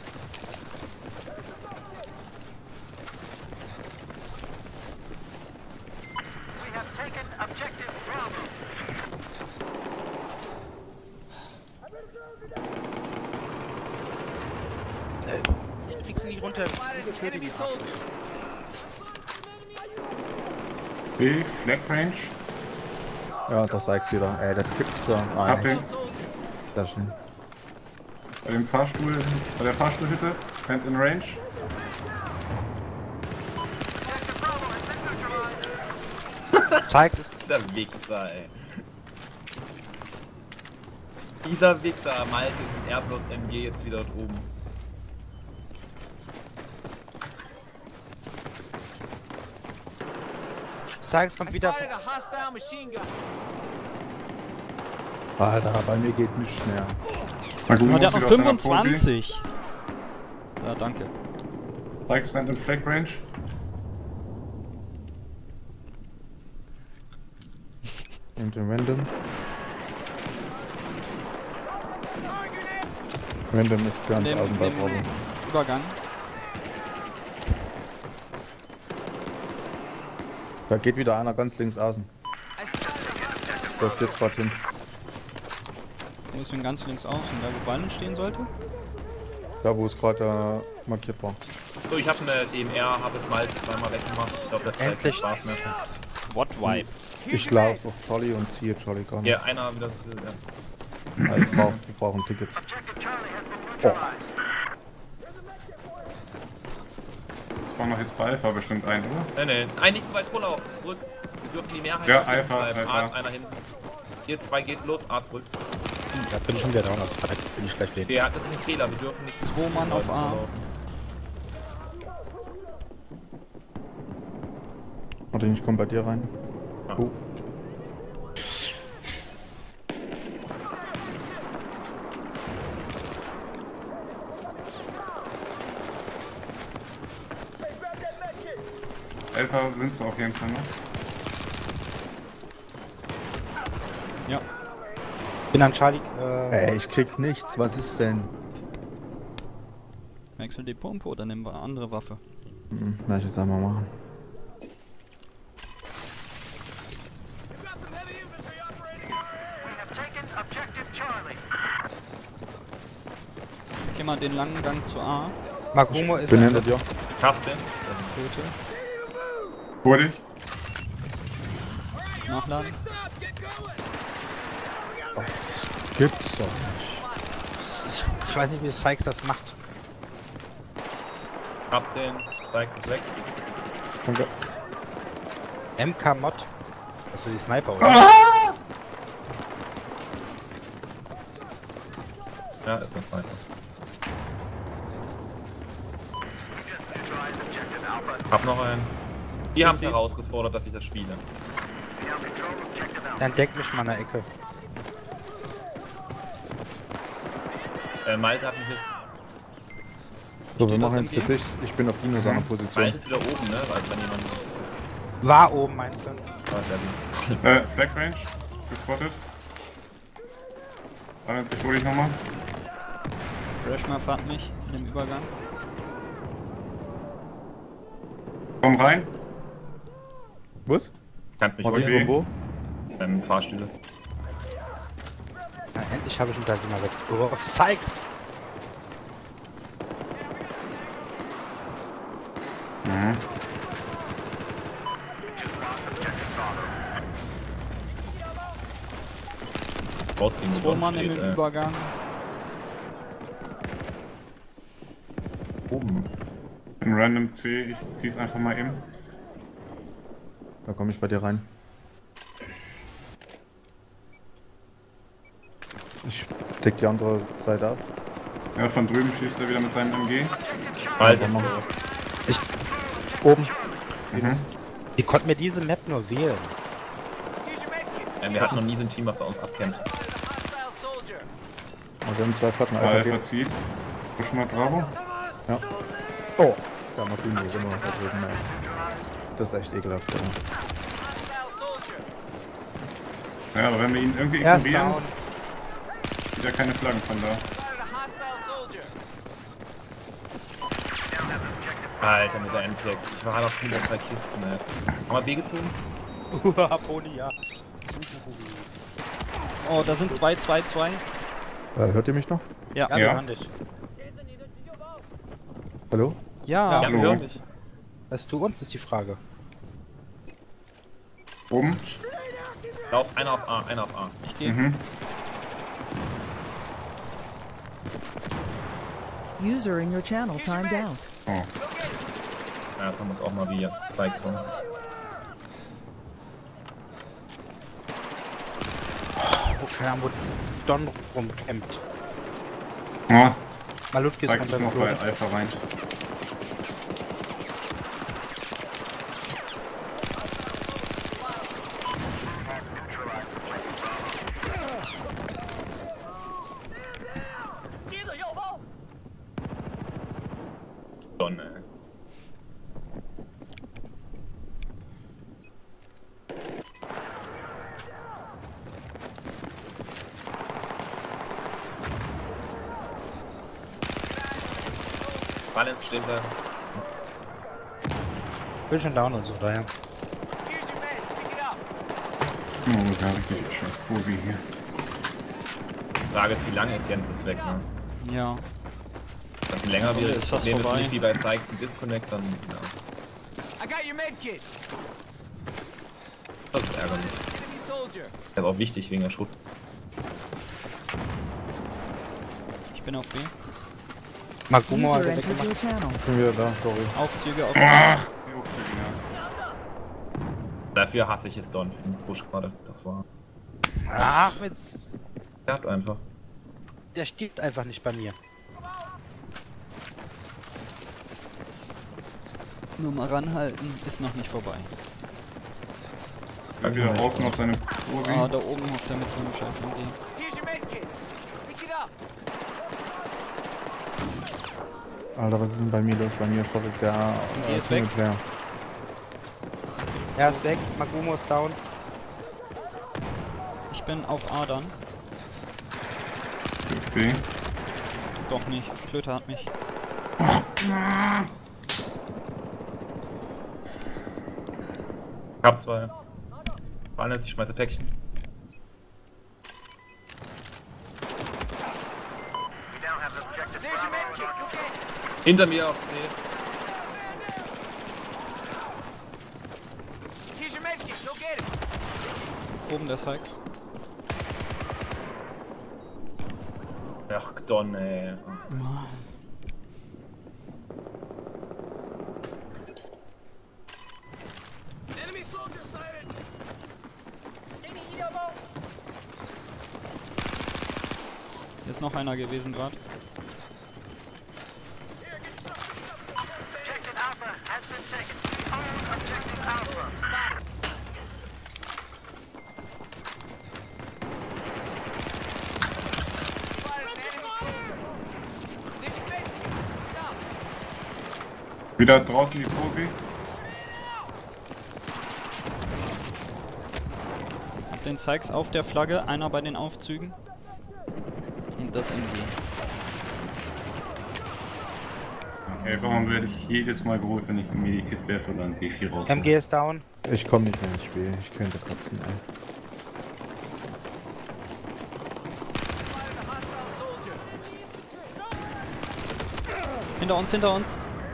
Äh, Ich krieg sie nicht runter. Spotted enemy soldier. B, Flag Range. Ja, das Sykes wieder. Ey, das gibt's da. Ah, Hab nee. ihn. Sehr schön. Bei dem Fahrstuhl, bei der Fahrstuhlhütte. Hand in Range. Zeigt es. Dieser Wichser, ey. Dieser Wichser, Malte ist mit R plus M G jetzt wieder droben. Sykes kommt I wieder. spotted a hostile machine gun. Alter, bei mir geht nichts mehr. Magumo Oh, der ist hat noch wieder auf seiner Posi. fünfundzwanzig. Ja, danke. Sykes Hand in Flag Range. Und den Random. Random ist ganz Dem, außen bei dem Bravo. Übergang. Da geht wieder einer ganz links außen. I spotted a hostile. Läuft jetzt gerade hin. Wo ist denn ganz links außen? Da, wo Wallen stehen sollte? Da, wo es gerade äh, markiert war. So, ich habe eine D M R, habe es mal zweimal weggemacht. Ich glaube, das zeigt Endlich. Spaß mehr. Squad Wipe. Ich laufe auf Charlie und ziehe Charlie gar nicht. Ja, einer wieder. Ja. Ja, ich brauch, wir brauchen Tickets. Oh. Das war noch jetzt bei Alpha bestimmt ein, oder? Nein, nein. Nein, nicht so weit vorlaufen. Zurück. Wir dürfen die Mehrheit Ja, stehen Alpha, bleiben. Alpha. A ist einer hinten. Hier zwei geht los, A zurück. Da bin ich schon wieder down. Da bin ich gleich stehen. Der hat das ist ein Fehler, wir dürfen nicht. Zwei Mann auf A. Warte, ich komm bei dir rein. Ah. Oh. Elfer sind sie auf jeden Fall noch. Ja. Bin an Charlie. Äh, Ey, ich krieg nichts. Was ist denn? Wechsel die Pumpe oder nehmen wir eine andere Waffe? Hm, lass ich jetzt einmal machen. Geh mal den langen Gang zu A. Magumo ist Bin ein- hinter dir. Kasten. Tote. Wurde ich? Nachladen. Gibt's doch nicht. Ich weiß nicht, wie Sykes das macht. Hab den. Sykes ist weg. Danke. M K Mod. Achso, die Sniper, oder? Ah! Ja, ist ein Sniper. Hab noch einen. Die haben es Sie- herausgefordert, dass ich das spiele. Dann deckt mich mal in der Ecke. Äh, Malte hat einen Hiss. So, wir Steht das machen im jetzt Game? für dich. Ich bin auf Dino seiner Malte Position. ist wieder oben, ne? Also wenn jemand. War oben, meinst du? Ah, sehr gut. Äh, Flag Range. Gespottet. einundsiebzig hole ich nochmal. Freshmar fahrt mich in dem Übergang. Komm rein. Was? Kannst mich Martin, holen. wo? Ähm, Fahrstühle. Na, endlich habe ich ihn da mal weg. Oh, Sykes! Mhm. Rausgehen. Zwei Mann im steht, äh, Übergang. Oben. Ein Random C. Ich zieh's einfach mal eben. Da komme ich bei dir rein. Ich deck die andere Seite ab. Ja, von drüben schießt er wieder mit seinem M G. Malte ist machen. so. Oben. Mhm. Die konnten mir diese Map nur wählen. Use your medkit. Ähm, wir hatten noch nie so ein Team, was uns abkennt. Hostile soldier. Und wir haben zwei Platten Alpha Alpha. zieht. Push mal Bravo. Ja. Oh, da haben wir Dino ist immer vertreten. Ja. Das ist echt ekelhaft. Ja. Hostile soldier. Ja, aber wenn wir ihn irgendwie Er ist ignorieren, down. sieht er keine Flaggen von da. Fired a hostile soldier. Alter, mit der M-Pack. Ich war halt auf hinter zwei Kisten, ey. Haben wir B gezogen? Uha, Pony, ja. Oh, da sind zwei, zwei, zwei. Äh, hört ihr mich noch? Ja. Ja, Ja. wir hören dich. Hallo? Ja. Ja. Ja, wir Hallo. hören dich. Was du uns, ist die Frage. Oben. Lauf, einer auf A, einer auf A. Ich gehe. Mhm. User in your channel timed out. Oh. Ja, jetzt haben wir es auch mal wie jetzt. Zeig's uns. Oh, keine Ahnung, wo Don rumkämpft. Ah, Malutki ist zeigst es runter. noch bei Alpha rein. Don, ey. Balance stehen bleiben. Bin schon down und so, daher. Use your med. Pick it up. Oh, ist ja richtig scheiß Cosi hier. Die Frage ist, wie lange ist Jens ist weg, ne? Ja. Wenn länger Stunde wird, ist das fast Problem ist vorbei. nicht wie bei Sykes ein Disconnect, dann ja, I got your medkit. das ist ärgerlich. Enemy soldier. Das ist auch wichtig wegen der Schrot. Ich bin auf B. Magumo hat User er entered weggemacht. your channel. Ich bin wieder da, sorry. Aufzüge, Aufzüge. Ach, die Aufzüge, ja. Dafür hasse ich es Don im Busch gerade. Das war. Ach, mit. Fährt einfach. Der stirbt einfach nicht bei mir. Nur mal ranhalten, ist noch nicht vorbei. Bleib wieder außen auf seine Pose. Ah, da oben hockt er mit so einem scheiß M G. Here's your medkit. Pick it up. Alter, was ist denn bei mir los? Bei mir verrückt der Geh ist weg. Player. Er ist weg, Magumo ist down. Ich bin auf A dann. Okay. Doch nicht. Klöter hat mich. Ich hab zwei. Alles, ich schmeiße Päckchen. There's your medkit. Go get it. Hinter mir auf C. Here's your medkit. Go get it. Oben der Sykes. Ach, Don, ey. Enemy soldier sighted. Any E M O? Hier ist noch einer gewesen gerade. Wieder draußen die Posi. Hab den Sykes auf der Flagge, einer bei den Aufzügen. Und das M G. Ey, warum werde ich jedes Mal geholt, wenn ich ein Medikit werfe oder ein D vier raus? M G ist down. Ich komm nicht mehr ins Spiel, ich könnte kotzen, ey. Hinter uns, hinter uns.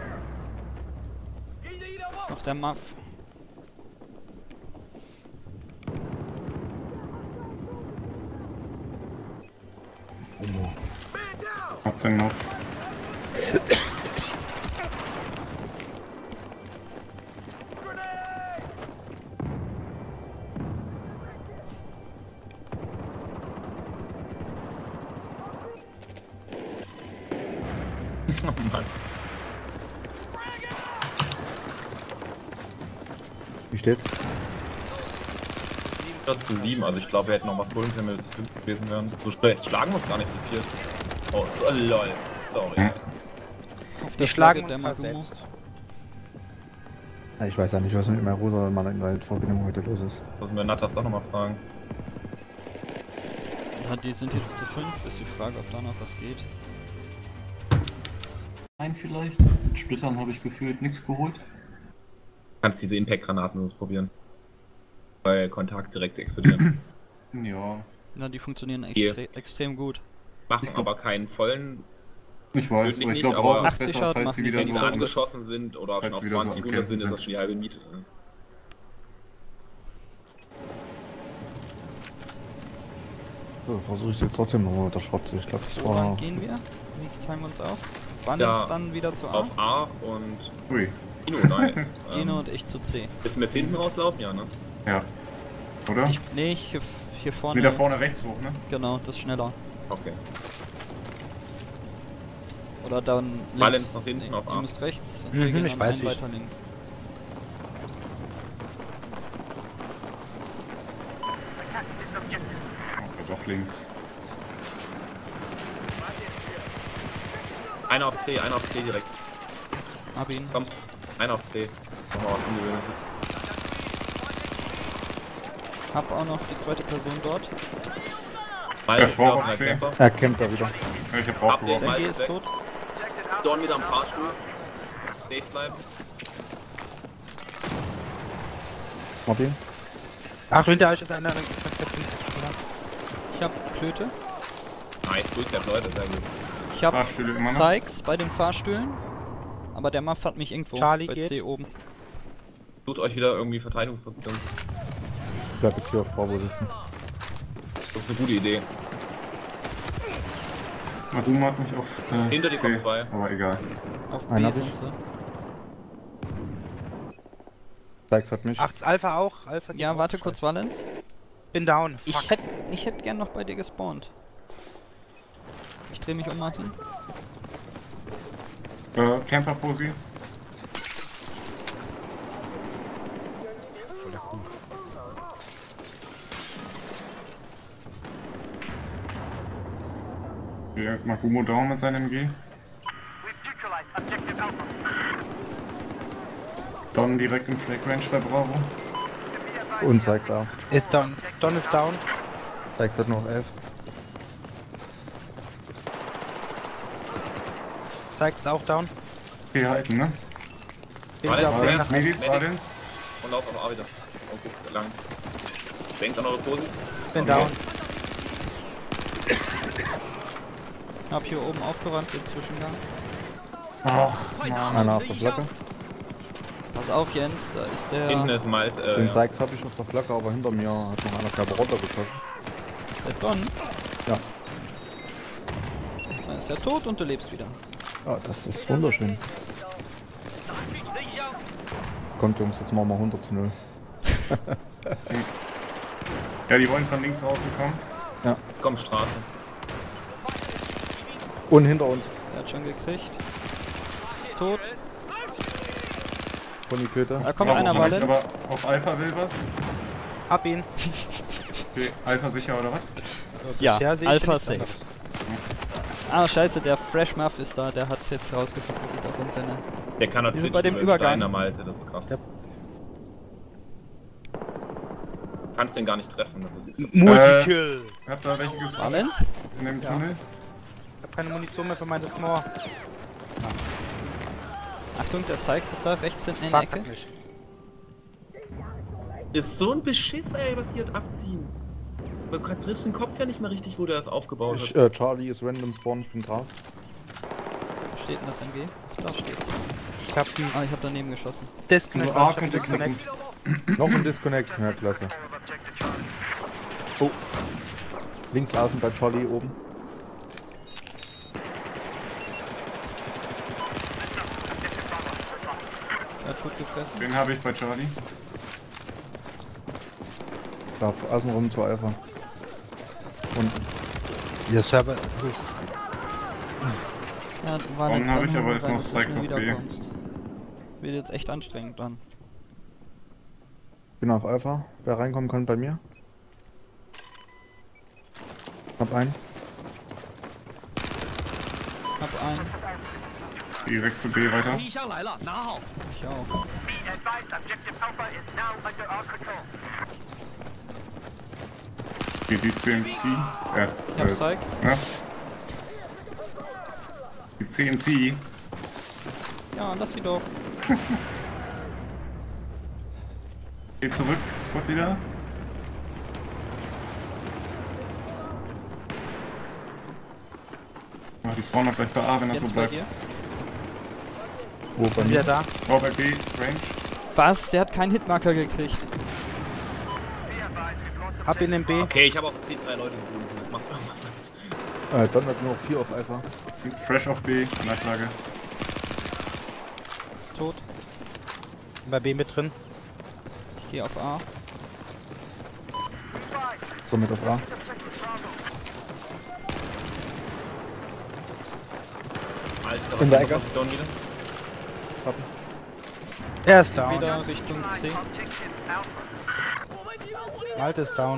Ist noch der Muff. Hab den noch. Oh Mann. Wie steht's? vier zu sieben, also ich glaube, wir hätten noch was holen können, wenn wir zu fünf gewesen wären. So schlecht schlagen wir uns gar nicht zu viert. Oh, so, lol. Sorry. Hm. Auf der Wir schlagen Flagge uns der grad Magumo. selbst. Ja, ich weiß ja nicht, was mit meiner Rosa und Verbindung heute los ist. Müssen wir Natas doch nochmal fragen. Ja, die sind jetzt zu fünf. Ist die Frage, ob da noch was geht. Nein, vielleicht. Mit Splittern habe ich gefühlt nichts geholt. Du kannst diese Impact-Granaten sonst probieren. Bei Kontakt direkt explodieren. Ja, Na, die funktionieren Hier. extre extrem gut. Machen aber keinen vollen, ich weiß, Tödlich aber ich nicht, glaube aber auch, ist achtzig besser, Schaden falls machen sie die, wieder wenn die so so an- angeschossen sind oder falls schon auf sie wieder so zwanzig am Runde sind, Kämpfen ist das sind. schon die halbe Miete. So, versuche ich jetzt trotzdem nochmal mit der Schrotze. Ich glaube, das Woran war... gehen wir? Wie teilen wir uns auf? Wann Ja. ist dann wieder zu A? Auf A und Ui, Kino, nice. Geno ähm, und ich zu C. müssen wir jetzt hinten rauslaufen? Ja, ne? ja. Oder? Ich, nee, ich hier, hier vorne. Wieder vorne rechts hoch, ne? Genau, das ist schneller. Okay. Oder dann links. Balance nach hinten Nee, auf A. Ihr müsst rechts und Mhm, wir gehen ich dann weiß einen wie. weiter links. Oh, doch links. Einer auf C, einer auf C direkt. Hab ihn. Komm, einer auf C. Nochmal was Ungewöhnliches. Hab auch noch die zweite Person dort. Mal, Ja, ich Frau auf auf einer C. Camper. Er kämpft da wieder. Ja, ich hab drauf Ab den geworfen. S M G Mal ist weg. tot. Dorn wieder am Fahrstuhl. Safe bleiben. Hab ihn. Ach, hinter euch ist einer. Ich hab Klöte. Nice, Durchgab, Leute, sehr gut. Ich hab Fahrstühle immer noch. Sykes bei den Fahrstühlen. Aber der Muff hat mich irgendwo Charlie bei geht. C oben. Sucht euch wieder irgendwie Verteidigungspositionen. Ich bleib jetzt hier auf Bravo sitzen. Das ist eine gute Idee. Magumo hat mich auf äh, Hinter dir C, kommen zwei. aber egal. Auf Einen B hab sind ich. sie. Sykes hat mich. Ach, Alpha auch. Alpha geht Ja, auch. warte kurz, Valens. Bin down. Ich Fuck. hätte ich hätt gern noch bei dir gespawnt. Ich dreh mich um, Martin. Äh, Camper-Posi. Ja, Magumo down mit seinem M G. Don direkt im Flag Range bei Bravo. Und Sykes auch. Ist down. Don ist down. Sykes hat noch elf. Sykes ist auch down. Okay, halten, ne? Bin Warte, wieder auf dem Wadens, nach- Medis, Wadens. Und lauf auf A wieder. Okay, lang. Denkt an eure Posis. bin down. Hab hier oben aufgeräumt den Zwischengang. Ach, Mann. Einer auf der Flagge. Pass auf, Jens, da ist der, Hinten ist Malt, äh, Den ja. Sykes habe ich auf der Flagge, aber hinter mir hat noch einer Kerbe runtergeschossen. der Don. Ja. Dann ist er tot und du lebst wieder. Ja, das ist wunderschön. Kommt Jungs, jetzt machen wir hundert zu null. Ja, die wollen von links außen kommen. Komm, Straße. Und hinter uns. Der hat schon gekriegt. Ist tot. Von die Köter. Da kommt Ja, einer, wobei ich Valens. aber auf Alpha will was. Hab ihn. Okay, Alpha sicher oder was? Ja, Bisher sehe ich Alpha nichts safe. anderes. Ah, scheiße, der Fresh Muff ist da. Der hat jetzt rausgefunden, dass ich da rumrenne. Der kann Wir sind bei dem mit Übergang. Steiner Malte, das ist krass. Ja. Kannst den gar nicht treffen, das ist so. Multikill. Habt ihr welche gesucht Valens? in dem Ja. Tunnel? Ich hab keine Munition mehr für meine Smore. Achtung, der Sykes ist da rechts hinten in der Fuck Ecke. mich. Ist so ein Beschiss, ey, was die halt abziehen. Man kann- trifft den Kopf ja nicht mehr richtig, wo der das aufgebaut Ich, hat. äh, Charlie ist random spawn, ich bin drauf. Wo steht denn das M G? Da steht's. Ich hab einen Ah, ich hab daneben geschossen. Disconnect. Nur A ich hab einen könnte knicken. Noch ein Disconnect, ja klasse. Oh. Links außen bei Charlie oben. Der hat gut gefressen. Den habe ich bei Charlie. Da außen rum zu Alpha. Und Der Server ist Ja, du Warum jetzt hab dann ich nur, aber jetzt weil noch du Strikes schnell auf B? wiederkommst. Wird jetzt echt anstrengend dann. bin auf Alpha. Wer reinkommen kann bei mir. Hab einen. Hab einen. Direkt zu B weiter. 敌箱来了，拿好。 Ich auch. Die, die C N C. Äh, Ich hab äh, Sykes. ne? Die C N C. Ja, lass sie doch. Geht zurück, Squad wieder. Ah, die spawnen noch gleich bei A, wenn das Jetzt so bei bleibt. dir. Wo bei wieder mir? da. Oh, bei B, Range. Was? Der hat keinen Hitmarker gekriegt. Hab ihn im B. Okay, ich habe auf C drei Leute gefunden, das macht irgendwas Sinn. Äh, dann hat nur noch vier auf Alpha. Fresh auf B, Nachlage. Ist tot. Bei B mit drin. Ich gehe auf A. So mit auf A. Alter, In der was Ecke. Position wieder? Hab. Er ist down. Wieder Richtung C. Malte ist down.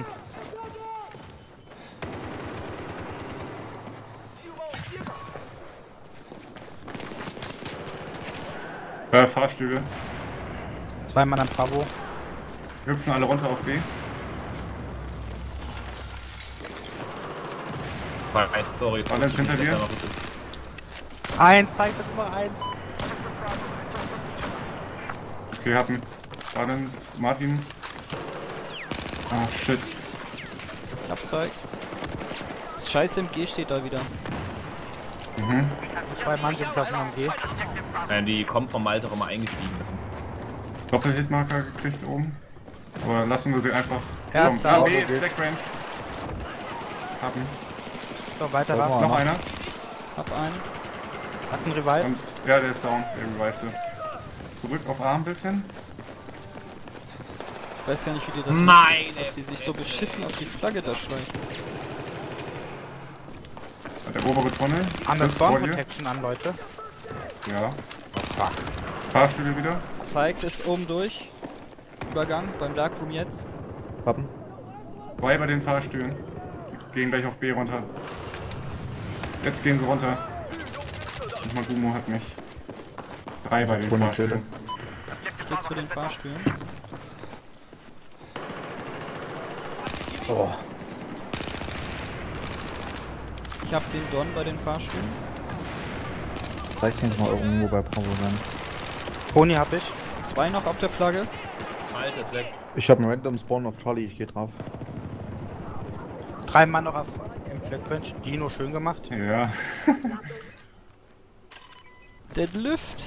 Äh, Fahrstühle. Zwei Mann am Bravo. Hüpfen alle runter auf B. Weiß, sorry. jetzt Valens wusste ich hinter nicht, dir. dass er noch gut ist. Eins, zeigt das Nummer eins. Okay, hatten. Valens, Martin. Ah, shit. Ich hab Sykes. Das scheiß M G steht da wieder. Mhm. Zwei Mann sind auf dem M G. Nein, die kommen vom Malte auch immer eingestiegen müssen. Doppel-Hitmarker gekriegt oben. Aber lassen wir sie einfach. Er Komm, hat's ah, auch. B, Flag Range. Hatten. So, weiter Guck da. mal. Noch einer. Hab einen. Hat einen Revive. Und ja, der ist down, der revivte. Zurück auf A ein bisschen. Ich weiß gar nicht, wie die das Meine machen, dass die sich so beschissen auf die Flagge da schleichen. Der obere Tunnel. An der Das vor Spawn dir. Protection an, Leute. Ja. Fahrstühle wieder. Sykes ist oben durch. Übergang beim Darkroom jetzt. Haben. Zwei bei den Fahrstühlen. Die gehen gleich auf B runter. Jetzt gehen sie runter. Und Magumo hat mich. Drei bei den Fahrstühlen. Ich gehe zu den Fahrstühlen. Oh. Ich habe den Don bei den Fahrstühlen. Zeig uns mal irgendwo bei Bravo rein. Pony hab ich. Zwei noch auf der Flagge. Alter, ist weg. Ich habe einen Random Spawn auf Charlie, ich gehe drauf. Drei Mann noch auf im Flatbench. Dino schön gemacht. Ja. Deadlift.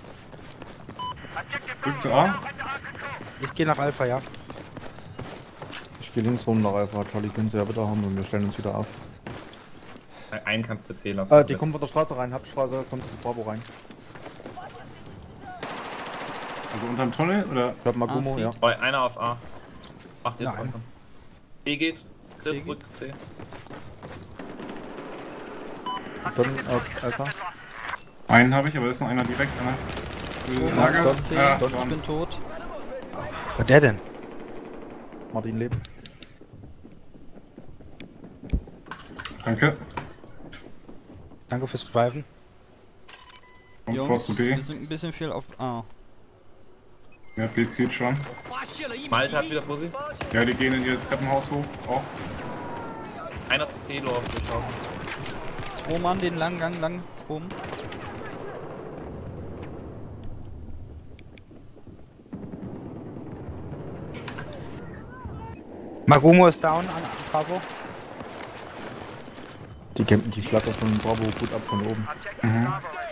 Rück zu A. Ich gehe nach Alpha, ja. Ich gehe links rum nach Alpha, Charlie können sie ja bitte haben und wir stellen uns wieder auf. Einen kannst du P C lassen. Äh, die kommen von der Straße rein, Hauptstraße, kommt zu Bravo rein. Also unterm Tunnel oder? Ich hab Magumo, Ah, ja. Oh, einer auf A. Macht jetzt Nein. weiter. C geht. C Chris, geht. rück zu C. Dann auf Alpha. Einen habe ich, aber ist noch einer direkt an der Zwei Lager. Mann auf C. Ja, Ich Don. bin tot. Was war der denn? Martin lebt. Danke. Danke fürs Greifen. Und vor Jungs, zu B. wir sind ein bisschen viel auf A. Ja, B zieht schon. Malte hat wieder Pussy. Ja, die gehen in ihr Treppenhaus hoch. Auch. Einer zu C läuft durchschauen. Zwei Mann den langen Gang lang oben. Magumo ist down an Bravo. Die campen die Flagge von Bravo gut ab von oben. Mhm.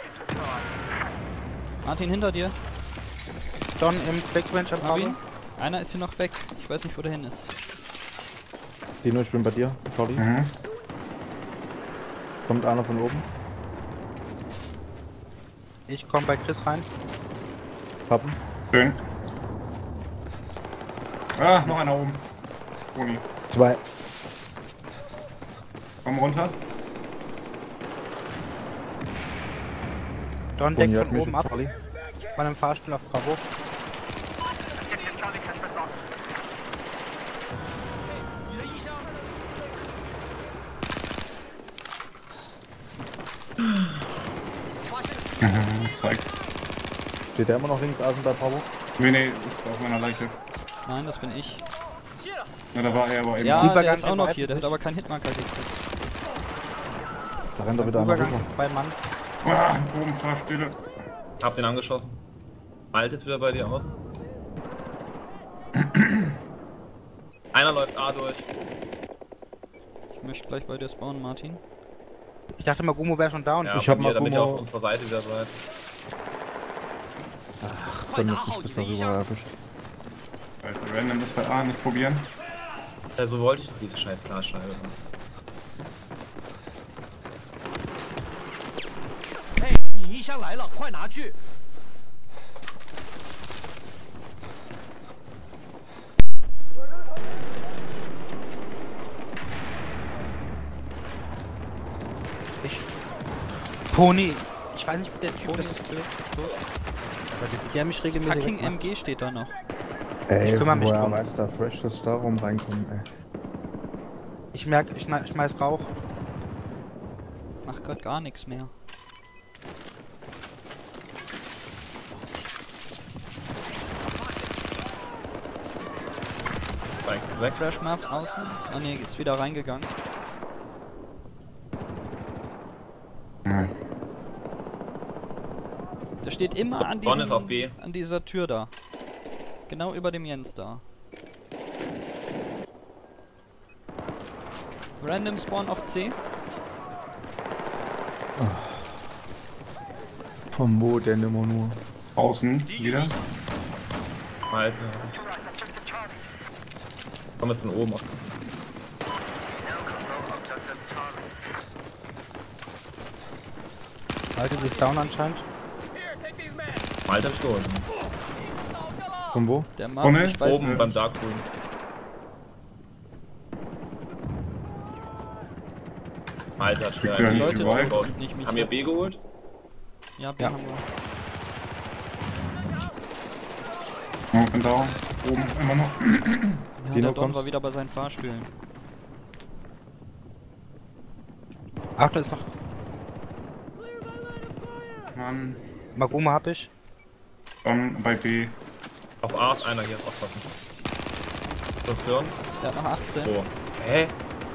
Martin, hinter dir. Don im Flatbench am Hab ihn. Bravo. Einer ist hier noch weg. Ich weiß nicht, wo der hin ist. Dino, ich bin bei dir, Charlie. Mhm. Kommt einer von oben. Ich komme bei Chris rein. Pappen. Schön. Ah, noch einer oben. Toni. Zwei. Komm runter. Don Toni deckt hat von mich oben mit ab. Charlie. Bei einem Fahrstuhl auf Bravo. Mhm, Sykes. Steht der immer noch links außen bei Bravo? Nee, nee, ist auf meiner Leiche. Nein, das bin ich. Ja, da war er aber eben. Ja, der Übergang ist auch im noch Reifen hier. Der hat durch. aber keinen Hitmarker gekriegt. Da rennt er wieder einer Übergang rüber. sind zwei Mann. Ah, oben Fahrstühle. Hab den angeschossen. Malte ist wieder bei dir außen. Einer läuft A durch. Ich möchte gleich bei dir spawnen, Martin. Ich dachte Magumo wäre schon down. Ja, Ich von hab dir, damit ihr Magumo- auf unserer Seite wieder seid. Dann ist nicht bis darüber erwischt. Also random das bei A nicht probieren. Ja, so wollte ich doch diese scheiß Glasscheibe machen. 嘿，你一箱来了，快拿去！ Ich. Pony. Ich weiß nicht, wie der Typ Pony ist. ist tot. tot. Aber der, der mich Das regelmäßig fucking wegmacht. M G steht da noch. Ey, Ich kümmere mich woher drum. weiß der Fresh, dass da rum reinkommen, ey. Ich merke, ich schmeiß, schmeiß Rauch. Macht grad gar nichts mehr. Sykes ist weg. Fresh Muff außen. Ah ne, ist wieder reingegangen. Nein. Der steht immer an, Don diesem, ist auf B. an dieser Tür da. Genau über dem Jens da. Random Spawn auf C. Vom Mo, der nimmer nur. Außen wieder. Malte. Komm jetzt von oben auf. Altes ist down anscheinend. Malte hab ich geholt. Von wo? Der Mann, Tunnel, ich weiß Oben es beim nicht. Dark Room. Malte hat schwer. Kriegt er Die nicht Leute überall? gebaut. Nicht mich Haben wir jetzt. B geholt? Ja, B Ja. haben wir. Oben down. Oben immer noch. Ja, Dino der Don kommst. war wieder bei seinen Fahrstühlen. Ach, da ist noch. an. Maguma hab ich. Dann bei B. Auf A ist einer hier, aufpassen. Das hören? Der hat noch achtzehn. So. Hä?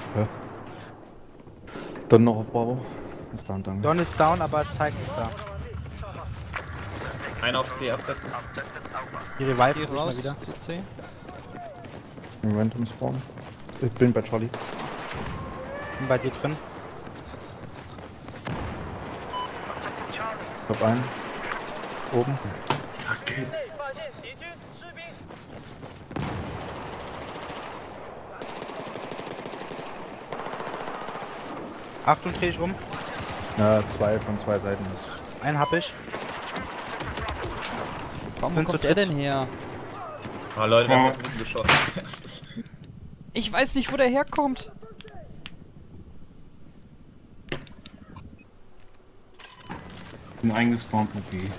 Dann noch auf Bravo. Ist down, danke. Don ist down, aber zeigt nicht da. Einer auf C absetzen. Die Revive Geh ist mal raus wieder. zu C. Random Spawn. Ich bin bei Charlie. Bin bei dir drin. Ich hab einen. Oben. Fuck it. Achtung, dreh ich um. Ja, zwei von zwei Seiten ist. Einen hab ich. Warum Sind kommt zu er dritt. denn her? Ah Leute, wir haben Oh. jetzt ein bisschen geschossen. Ich weiß nicht, wo der herkommt. Bin eingespawnt mit B.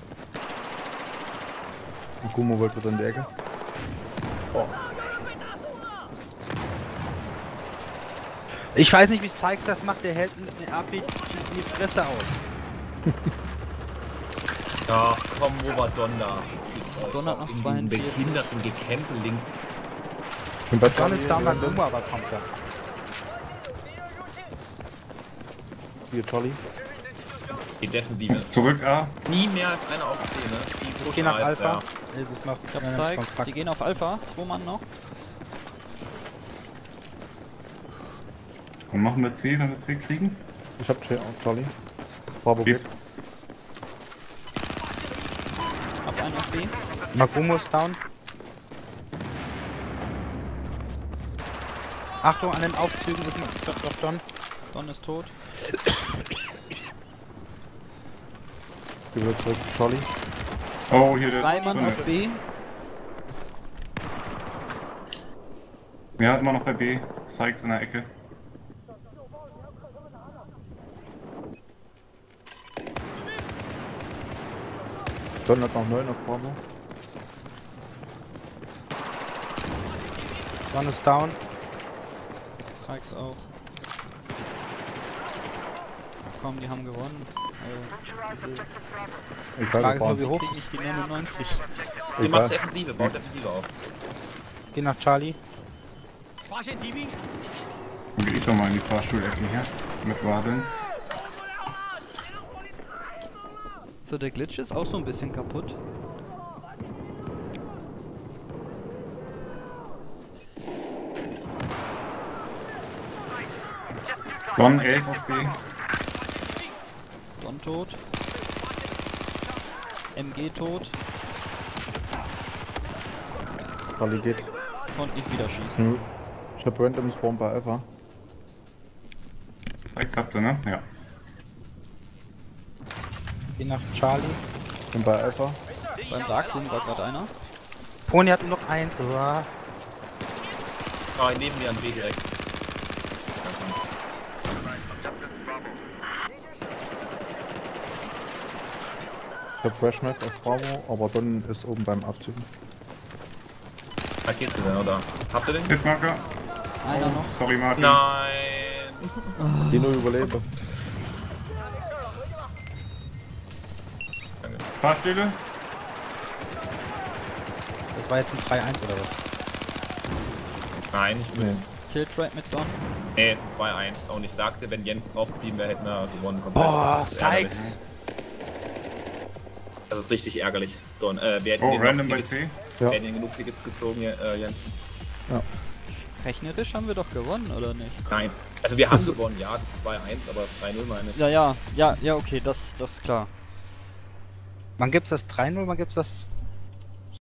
Gumo wollte wieder in die Ecke. Oh. Ich weiß nicht, wie Sykes das macht. Der hält eine R P G in die Fresse aus. Ja, komm, wo war Don da? Don hat noch In zweiundvierzig. den behinderten Gekämpfe links. Ich bin bei Don Charlie. ist down, Random. Maguma aber kommt er. Hier Charlie. Die Defensive. Zurück A. Nie mehr als einer auf C, ne? Die Ich pushen geh nach halt, Alpha. ja. Nee, das macht Ich hab ja, Sykes, Kontakt. die gehen auf Alpha. Zwei Mann noch. Und machen wir C, wenn wir C kriegen? Ich hab Ch- Charlie. Bravo B. geht. Hab einen auf B. Maguma ist down. Achtung an den Aufzügen, das macht doch, doch Don. Don ist tot. Geh wieder zurück zu Charlie. Oh, hier der. Drei Mann so eine- auf B. Ja, immer noch bei B. Sykes in der Ecke. Don hat noch neun auf Bravo. Don ist down. Sykes auch. Komm, die haben gewonnen. Äh, diese Ich Frage weiß ist nur, wie nicht, hoch. krieg ich die neunundneunzig. Die macht Egal. Defensive, baut Defensive auf. Geh nach Charlie. Dann geh ich doch mal in die Fahrstuhlecke hier. Mit Wardens. So, der Glitch ist auch so ein bisschen kaputt. Don elf auf B. Don tot. M G tot. Charlie geht. Konnte nicht wieder schießen. Hm. Ich hab Random Spawn bei Alpha. Sykes habt ihr, ne? Ja. Geh nach Charlie. Bin bei Alpha. Beim Darkling war gerade einer. Pony hat nur noch eins. Uah. Ah, neben mir an B direkt. Ich hab Freshmat auf Bravo, aber Don ist oben beim Abzügen. Da gehst du denn, oder? Habt ihr den? Hitmarker. Einer noch. Sorry, Martin. Nein! Die nur überlebe. Fahrstühle. Das war jetzt ein drei eins oder was? Nein, ich bin. Nee. Killtrade mit Don. Nee, es ist zwei eins. Und ich sagte, wenn Jens drauf geblieben wäre, hätten wir gewonnen. komplett. Boah, Das ist ärgerlich. Sykes! Das ist richtig ärgerlich. Don, äh, wir hätten Oh, den random noch bei Tickets, C. Ja. wir hätten den genug Tickets gezogen, äh, Jens. Rechnerisch haben wir doch gewonnen, oder nicht? Nein. Also wir haben gewonnen, ja, das ist zwei eins, aber drei null meine ich. Ja, ja, ja, ja, okay, das, das ist klar. Wann gibt's das drei null, wann gibt's das